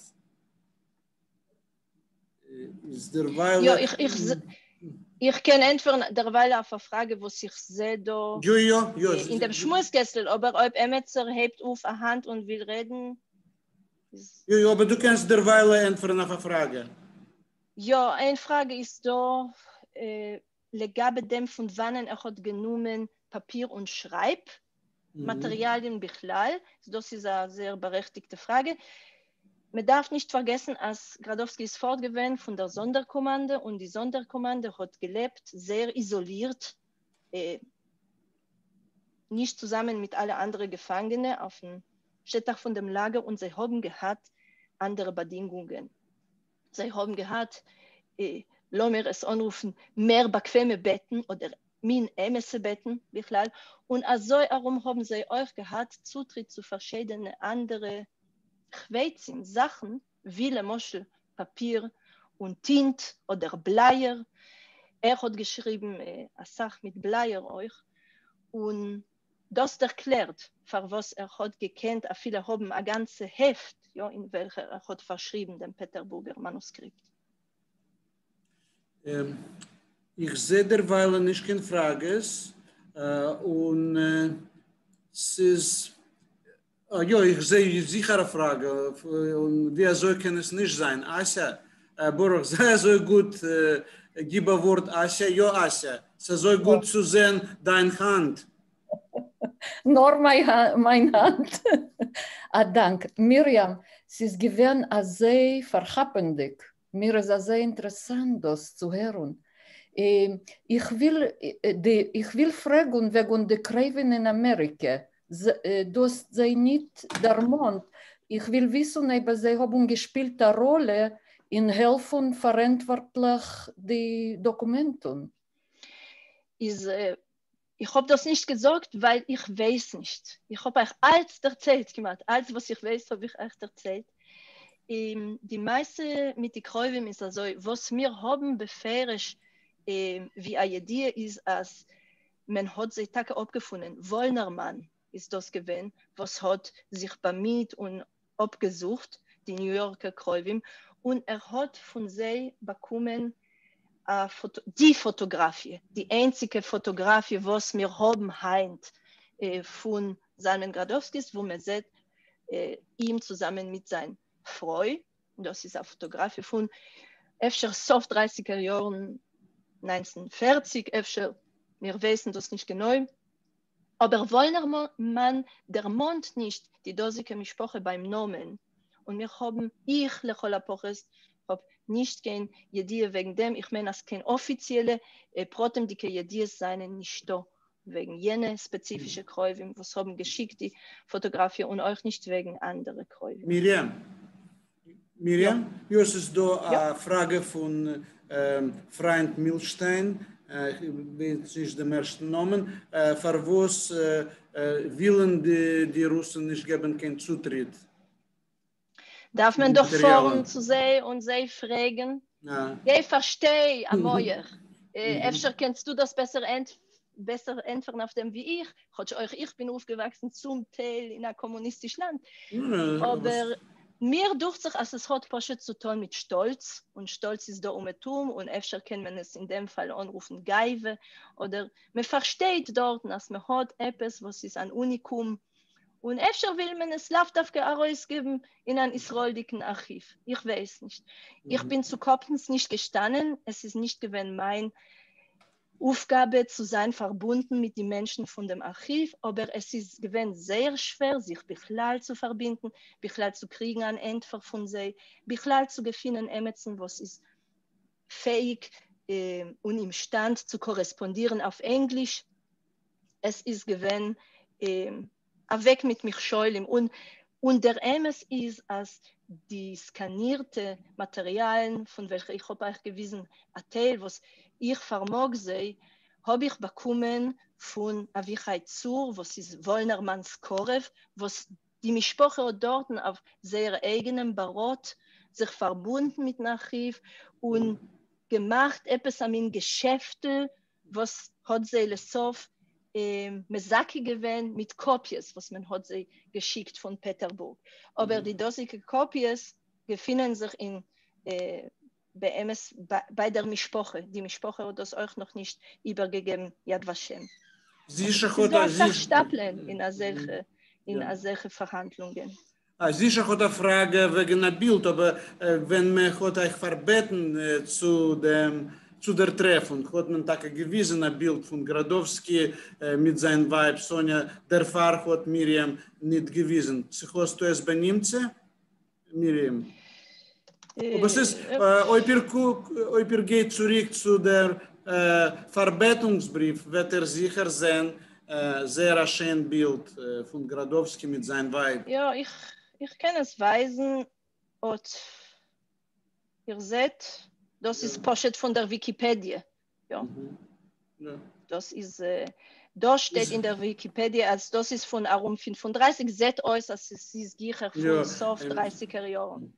Ist derweil... Ja, ich, ich, ich kann antworten derweil auf eine Frage, was ich sehe da jo, jo, jo, in dem Schmutzkessel, aber ob Emetzer hebt auf eine Hand und will reden. Jo, jo, aber du kannst derweil antworten auf eine Frage. Ja, eine Frage ist da, äh, legabe dem von wann er hat genommen Papier und Schreibmaterialien mhm. Bichlal. Das ist eine sehr berechtigte Frage. Man darf nicht vergessen, als Gradowski ist fortgegangen von der Sonderkommande und die Sonderkommande hat gelebt, sehr isoliert, äh, nicht zusammen mit allen anderen Gefangenen auf dem Städtach von dem Lager, und sie haben gehabt andere Bedingungen. Sie haben gehabt, äh, lassen wir es anrufen, mehr bequeme Betten oder min ämesse Betten, und also herum haben sie auch gehabt Zutritt zu verschiedenen anderen Quetzin, Sachen, wie Moschel, Papier und Tint oder Bleier. Er hat geschrieben, äh, eine Sache mit Bleier euch. Und das erklärt, für was er hat gekannt, viele haben ein ganzes Heft, ja, in welcher er hat verschrieben, dem Peterburger Manuskript. Ähm, ich sehe derweil nicht keine Frage. Äh, und äh, es ist... Oh, ja, ich sehe sicher eine Frage. Und wie soll kann es nicht sein? Asja, äh, Boruch, sehr so gut, äh, gib ein Wort, Asja. Ja, Asja, es ist so gut zu sehen, deine Hand. Nur meine mein Hand. Ah, danke. Miriam, es ist gewesen sehr verhappendig. Mir ist sehr interessant, das zu hören. Ich will, ich will fragen wegen der Gräben in Amerika. Das sei nicht der Mond. Ich will wissen, ob sie haben gespielt eine Rolle in helfen verantwortlich die Dokumenten. Ist, äh, ich habe das nicht gesagt, weil ich weiß nicht. Ich habe euch alles erzählt gemacht. Alles, was ich weiß, habe ich euch erzählt. Ähm, die meiste mit den Gräben ist also, was wir haben befähigt, ähm, wie eine Idee ist, als man hat sich Tage abgefunden. Wollnermann ist das gewesen, was hat sich bemüht und abgesucht, die New Yorker Kräuvim, und er hat von sie bekommen uh, Foto die Fotografie, die einzige Fotografie, was wir haben heint äh, von Salman Gradowskis, wo man sieht, äh, ihm zusammen mit seiner Frau, und das ist eine Fotografie von öfter so dreißiger Jahren, neunzehnhundertvierzig, öfter, wir wissen das nicht genau, aber wollen man der Mond nicht die dosige Mischproche beim Namen, und wir haben, ich, Lechol Apoches, habe nicht kein Jedie wegen dem, ich meine, es kein offizielle äh, Protem, die kein Jedie seien, nicht da, wegen jene spezifische Kräuven, was haben geschickt, die Fotografie, und auch nicht wegen anderer Kräuven. Miriam, Miriam, ja. Jetzt ist da eine Ja. Frage von ähm, Freund Milstein, äh, das ist der erste Namen, äh, für was äh, äh, wollen die, die Russen nicht geben keinen Zutritt? Darf man doch fahren zu sie und sie fragen? Ja. Ich verstehe, Amoyer. Efter kennst du das besser, ent besser entfernen auf dem wie ich. Ich bin aufgewachsen zum Teil in einem kommunistischen Land. Ja, aber mir durch sich, als es hat Poshet zu tun mit Stolz, und Stolz ist da um Etum, und öfter kann man es in dem Fall anrufen Geive, oder man versteht dort, dass man hat etwas, was ist ein Unikum, und öfter will man es Laftafke herausgeben in ein israelischen Archiv. Ich weiß nicht. Mhm. Ich bin zu Kopens nicht gestanden, es ist nicht gewesen mein Aufgabe zu sein, verbunden mit den Menschen von dem Archiv, aber es ist gewesen sehr schwer, sich Bichlal zu verbinden, Bichlal zu kriegen an Entfer von sie, Bichlal zu gefunden, Emetzen, was ist fähig äh, und imstand zu korrespondieren auf Englisch. Es ist gewesen äh, weg mit mich scheulim, und, und der Emes ist, als die skanierte Materialien, von welchen ich habe euch gewiesen, ein Teil, was ich vermog sei, habe ich bekommen von Avichai Zur, was ist Wollnermanns Korev, was die Mischpoche dort auf sehr eigenem Barot sich verbunden mit Archiv und gemacht etwas an den Geschäften, was hat sie lesof ähm, Mesaki gewesen mit Kopies, was man hat sie geschickt von Peterburg. Aber mhm. die dosige Kopies befinden sich in äh, bei, M S, bei, bei der Mischpoche. Die Mischpoche hat das euch noch nicht übergegeben, Yad Vashem. Sicher hat er sich stapeln in solche in ja. solche Verhandlungen. Ah, sicher hat eine Frage wegen einem Bild, aber äh, wenn man hat euch verbeten äh, zu dem zu der Treffung, hat man ein gewissenes Bild von Gradowski äh, mit seinem Weib Sonja, der Pfarr hat Miriam nicht gewiesen. Sie hast du es benimmt, Miriam? Aber es ist, ob ihr geht zurück zu der äh, Verbetungsbrief, wird er sicher sein, äh, sehr schön Bild äh, von Gradowski mit seinem Weib. Ja, ich, ich kann es weisen, und ihr seht, das ist Poshet von der Wikipedia. Ja. Mhm. Ja. Das ist, äh, da steht ist, in der Wikipedia, als das ist von Arum fünfunddreißig, seht euch, dass es ist Gicher von ja, Sof dreißiger Jahren.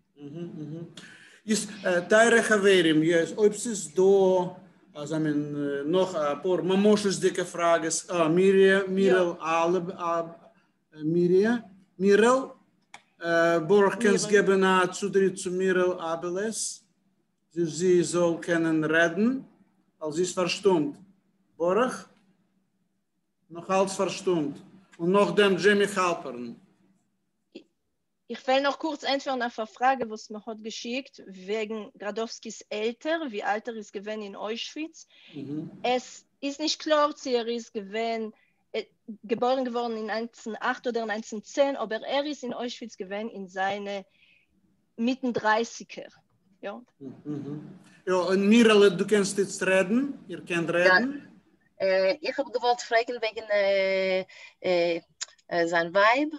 Ist Teire Haverim, yes, ob es ist da, also ich meine, noch ein paar Mamosches dicke Fragen, ah, Mirja, Mirel, alle, Mirja, Mirel, Borg kann es geben, Zutritt zu Mirel Abeles. Sie soll können reden, als sie ist verstummt. Borch? Noch alles verstummt. Und noch dem Jimmy Halpern. Ich, ich will noch kurz entfernen auf eine Frage, was mir hat geschickt, wegen Gradowskis Eltern, wie alt er ist gewesen in Auschwitz. Mhm. Es ist nicht klar, sie er ist gewesen, äh, geboren geworden in neunzehnhundertacht oder neunzehnhundertzehn, aber er ist in Auschwitz gewesen in seine Mitten dreißiger. Ja. Mhm. Ja, und Mirel, du kannst jetzt reden, ihr könnt reden. Ja, äh, ich habe gewollt fragen wegen äh, äh, äh, sein Weib.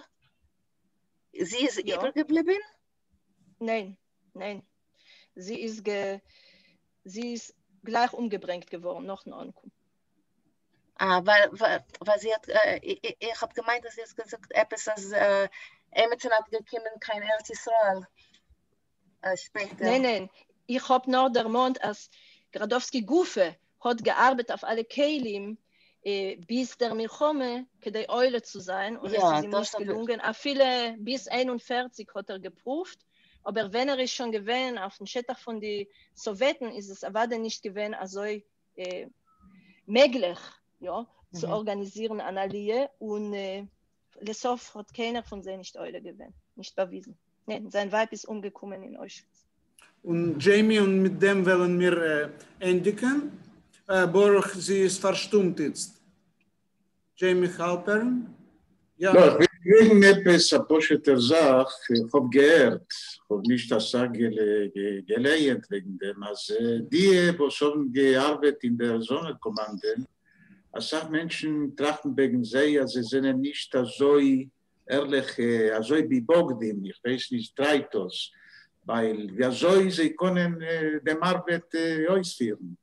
Sie ist ja. übergeblieben? Nein, nein. Sie ist, ge, sie ist gleich umgebracht geworden, noch ein Ankunft. Ah, weil, weil, weil sie hat, äh, ich, ich habe gemeint, dass sie hat gesagt, etwas, als äh, Emerson hat gekommen, kein Eretz Israel. Später. Nein, nein. Ich habe noch der Mond, als Gradowski Gufe hat gearbeitet auf alle Kelim äh, bis der Milchome, kede Eule zu sein, und Ja, es ist ihm das nicht hab ich- gelungen. A viele, bis einundvierzig hat er geprüft, aber wenn er ist schon gewesen auf dem Schettach von den Sowjeten, ist es aber nicht gewesen, also äh, möglich, ja, zu Mhm. organisieren an Aliyah, und äh, Lesof hat keiner von sie nicht Eule gewesen, nicht bewiesen. Nein, sein Weib ist umgekommen in Auschwitz. Und Jamie, und mit dem wollen wir äh, endigen. Äh, Boruch, sie ist verstummt jetzt. Jamie Halpern? Ja. לא, wegen etwas apostelter Sach, ich hab gehört, ich hab nicht das Sag gelehnt wegen dem, als die, wo schon gearbeitet in der Sonderkommande, als Sach Menschen trachten wegen sie, als sie sind nicht so ehrlich, so bibogdim, ich weiß nicht, Treitos, weil wie so sie können dem Arbeit ausführen.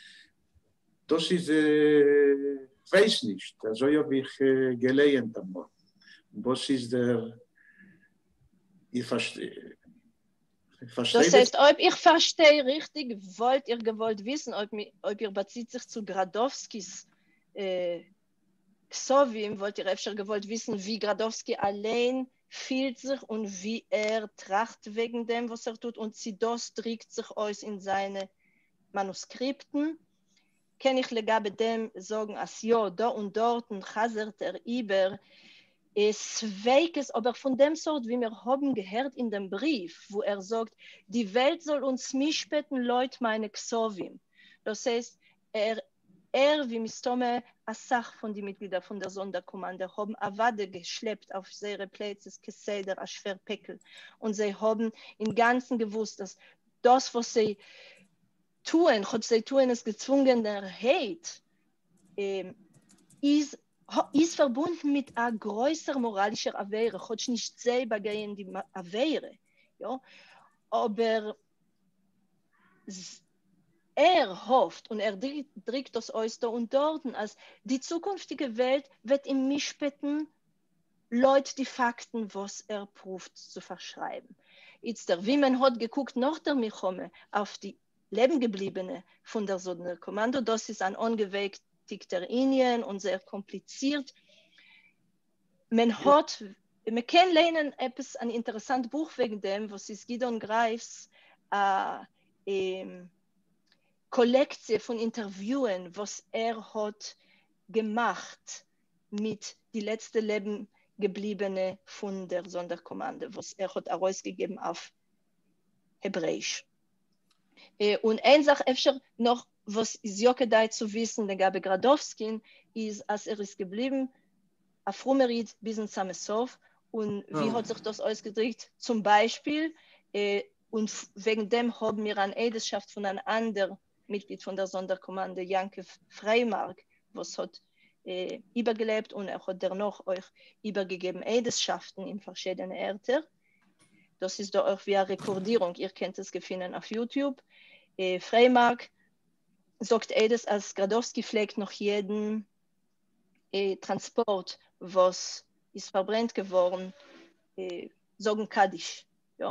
Das ist, ich weiß nicht, also habe ich gelehnt einmal. Was ist der, ich verstehe, ich verstehe Das heißt, ob ich verstehe richtig, wollt ihr gewollt wissen, ob, mi- ob ihr bezieht sich zu Gradowskis äh, Ksovim, wollt ihr öfter gewollt wissen, wie Gradowski allein fühlt sich und wie er tracht wegen dem, was er tut, und Zidos drückt sich aus in seine Manuskripten. Kann ich legabe dem sagen, als ja, da und dort chasert er über es Weikes, aber von dem Sort, wie wir haben gehört in dem Brief, wo er sagt, die Welt soll uns mischbeten, Leute, meine Ksovim. Das heißt, er, er wie Mistome, Asach von den Mitgliedern von der Sonderkommande, haben Avade geschleppt auf ihre Plätze, Keseder, Aschverpekel. Und sie haben im Ganzen gewusst, dass das, was sie tun, was sie tun, ist gezwungener Hate, ähm, ist ist verbunden mit einer größeren moralischen Avere. Ich will nicht selber gehen die Avere, ja? Aber er hofft und er drückt das aus da und dort, als die zukünftige Welt wird im Mischbetten Leute die Fakten, was er prüft, zu verschreiben. Jetzt der Wiemen hat geguckt nach der Milchome auf die Lebengebliebene von der Sonderkommando. Das ist ein ungewegt der Indien und sehr kompliziert. Man hat, man kann lernen etwas, ein interessantes Buch wegen dem, was ist Gideon Greifs äh, ähm, Kollektion von Interviewen, was er hat gemacht mit die letzte Leben gebliebene von der Sonderkommande, was er hat herausgegeben auf Hebräisch. Äh, und eine Sache öfter noch, was ist ja gedei zu wissen, der Gabe Gradowski, ist, als er ist geblieben, auf Frumerit bis in Samesov. Und wie Oh. hat sich das ausgedrückt? Zum Beispiel, äh, und wegen dem haben wir eine Edelschaft von einem anderen Mitglied von der Sonderkommande, Janke Freimark, was hat äh, übergelebt, und er hat dennoch euch übergegeben Edelschaften in verschiedenen Orten. Das ist da auch wie eine Rekordierung. Ihr könnt es finden auf YouTube. Äh, Freimark sagt Edes, als Gradowski pflegt noch jeden äh, Transport, was ist verbrennt geworden, äh, sagen Kaddisch. Ja?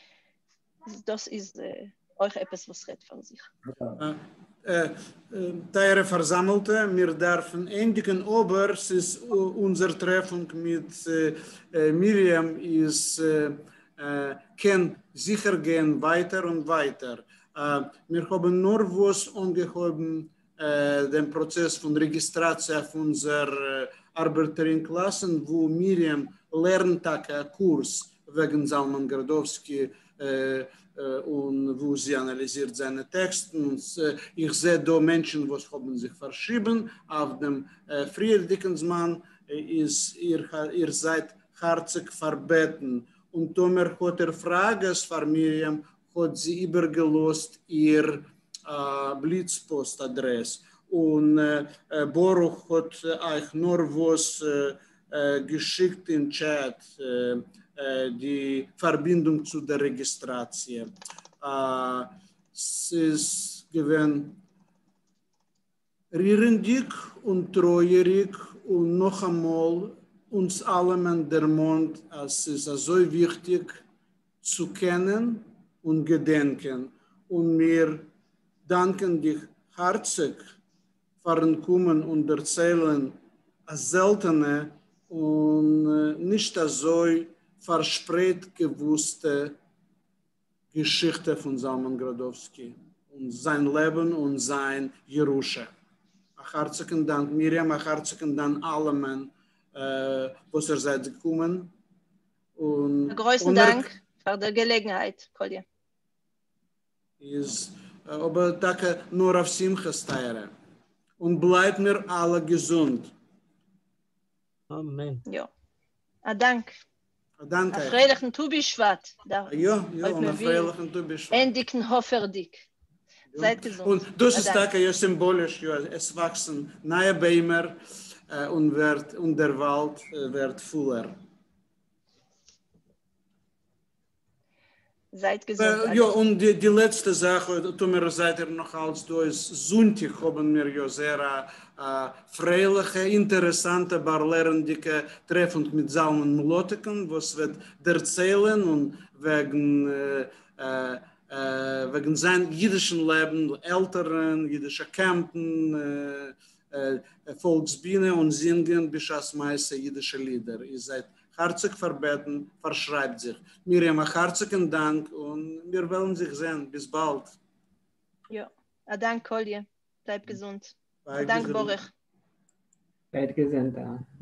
Das ist äh, euch etwas, was redet von sich. Äh, äh, Teure Versammelte, wir dürfen endigen, aber es ist uh, unser Treffen mit äh, äh, Miriam ist, äh, äh, kann sicher gehen weiter und weiter. Uh, wir haben nur was angehoben, uh, den Prozess von Registration von unserer uh, Arbeiterinnenklassen, wo Miriam lernt einen Kurs wegen Salman Gradowski uh, uh, und wo sie analysiert seine Texte. Und, uh, ich sehe da Menschen, die haben sich verschrieben auf dem uh, Friedrichsmann, ist, ihr, ihr seid herzlich verbeten. Und Tomer hat er Fragen für Miriam, hat sie übergelost ihr äh, Blitzpostadresse. Und äh, Boruch hat euch nur was äh, äh, geschickt im Chat, äh, äh, die Verbindung zu der Registration. Äh, es ist gewesen rührendig und treuerig und noch einmal uns allem an der Mond, es ist so wichtig zu kennen und gedenken. Und wir danken dich herzlich fahren kommen und erzählen als seltene und nicht so verspreit gewusste Geschichte von Salman Gradowski und sein Leben und sein Jerusha. Herzlichen Dank, Miriam, herzlichen Dank allen, äh, was ihr seid gekommen. Und größten Dank für die Gelegenheit, Kolja. Ist, äh, aber danke nur auf Simchas Teire. Und bleibt mir alle gesund. Amen. Ja. A Dank. A Dank. A freilichen Tubishvat. Ja, ja, und a freilichen Tubishvat. Endigen Hoferdik. Seid gesund. Und das ist danke ja symbolisch, ja, es wachsen neue Bäume äh, und, wird, und der Wald äh, wird voller. Seid gesund. Äh, ja, und die, die letzte Sache, tun wir seid ihr noch als du ist Sonntag haben wir ja sehr äh, freiliche, interessante, barlerndige Treffen mit Salmen Melotiken, was wird erzählen und wegen äh, äh, äh, wegen sein jüdischen Leben, Eltern, jüdische Campen, äh, äh, Volksbühne und singen bis als meiste jüdische Lieder. Ihr seid herzlich verbeten, verschreibt sich. Miriam, herzlichen Dank und wir wollen sich sehen. Bis bald. Ja, a Dank, Kolje. Bleib gesund. Bye, Dank, Borich. Seid gesund.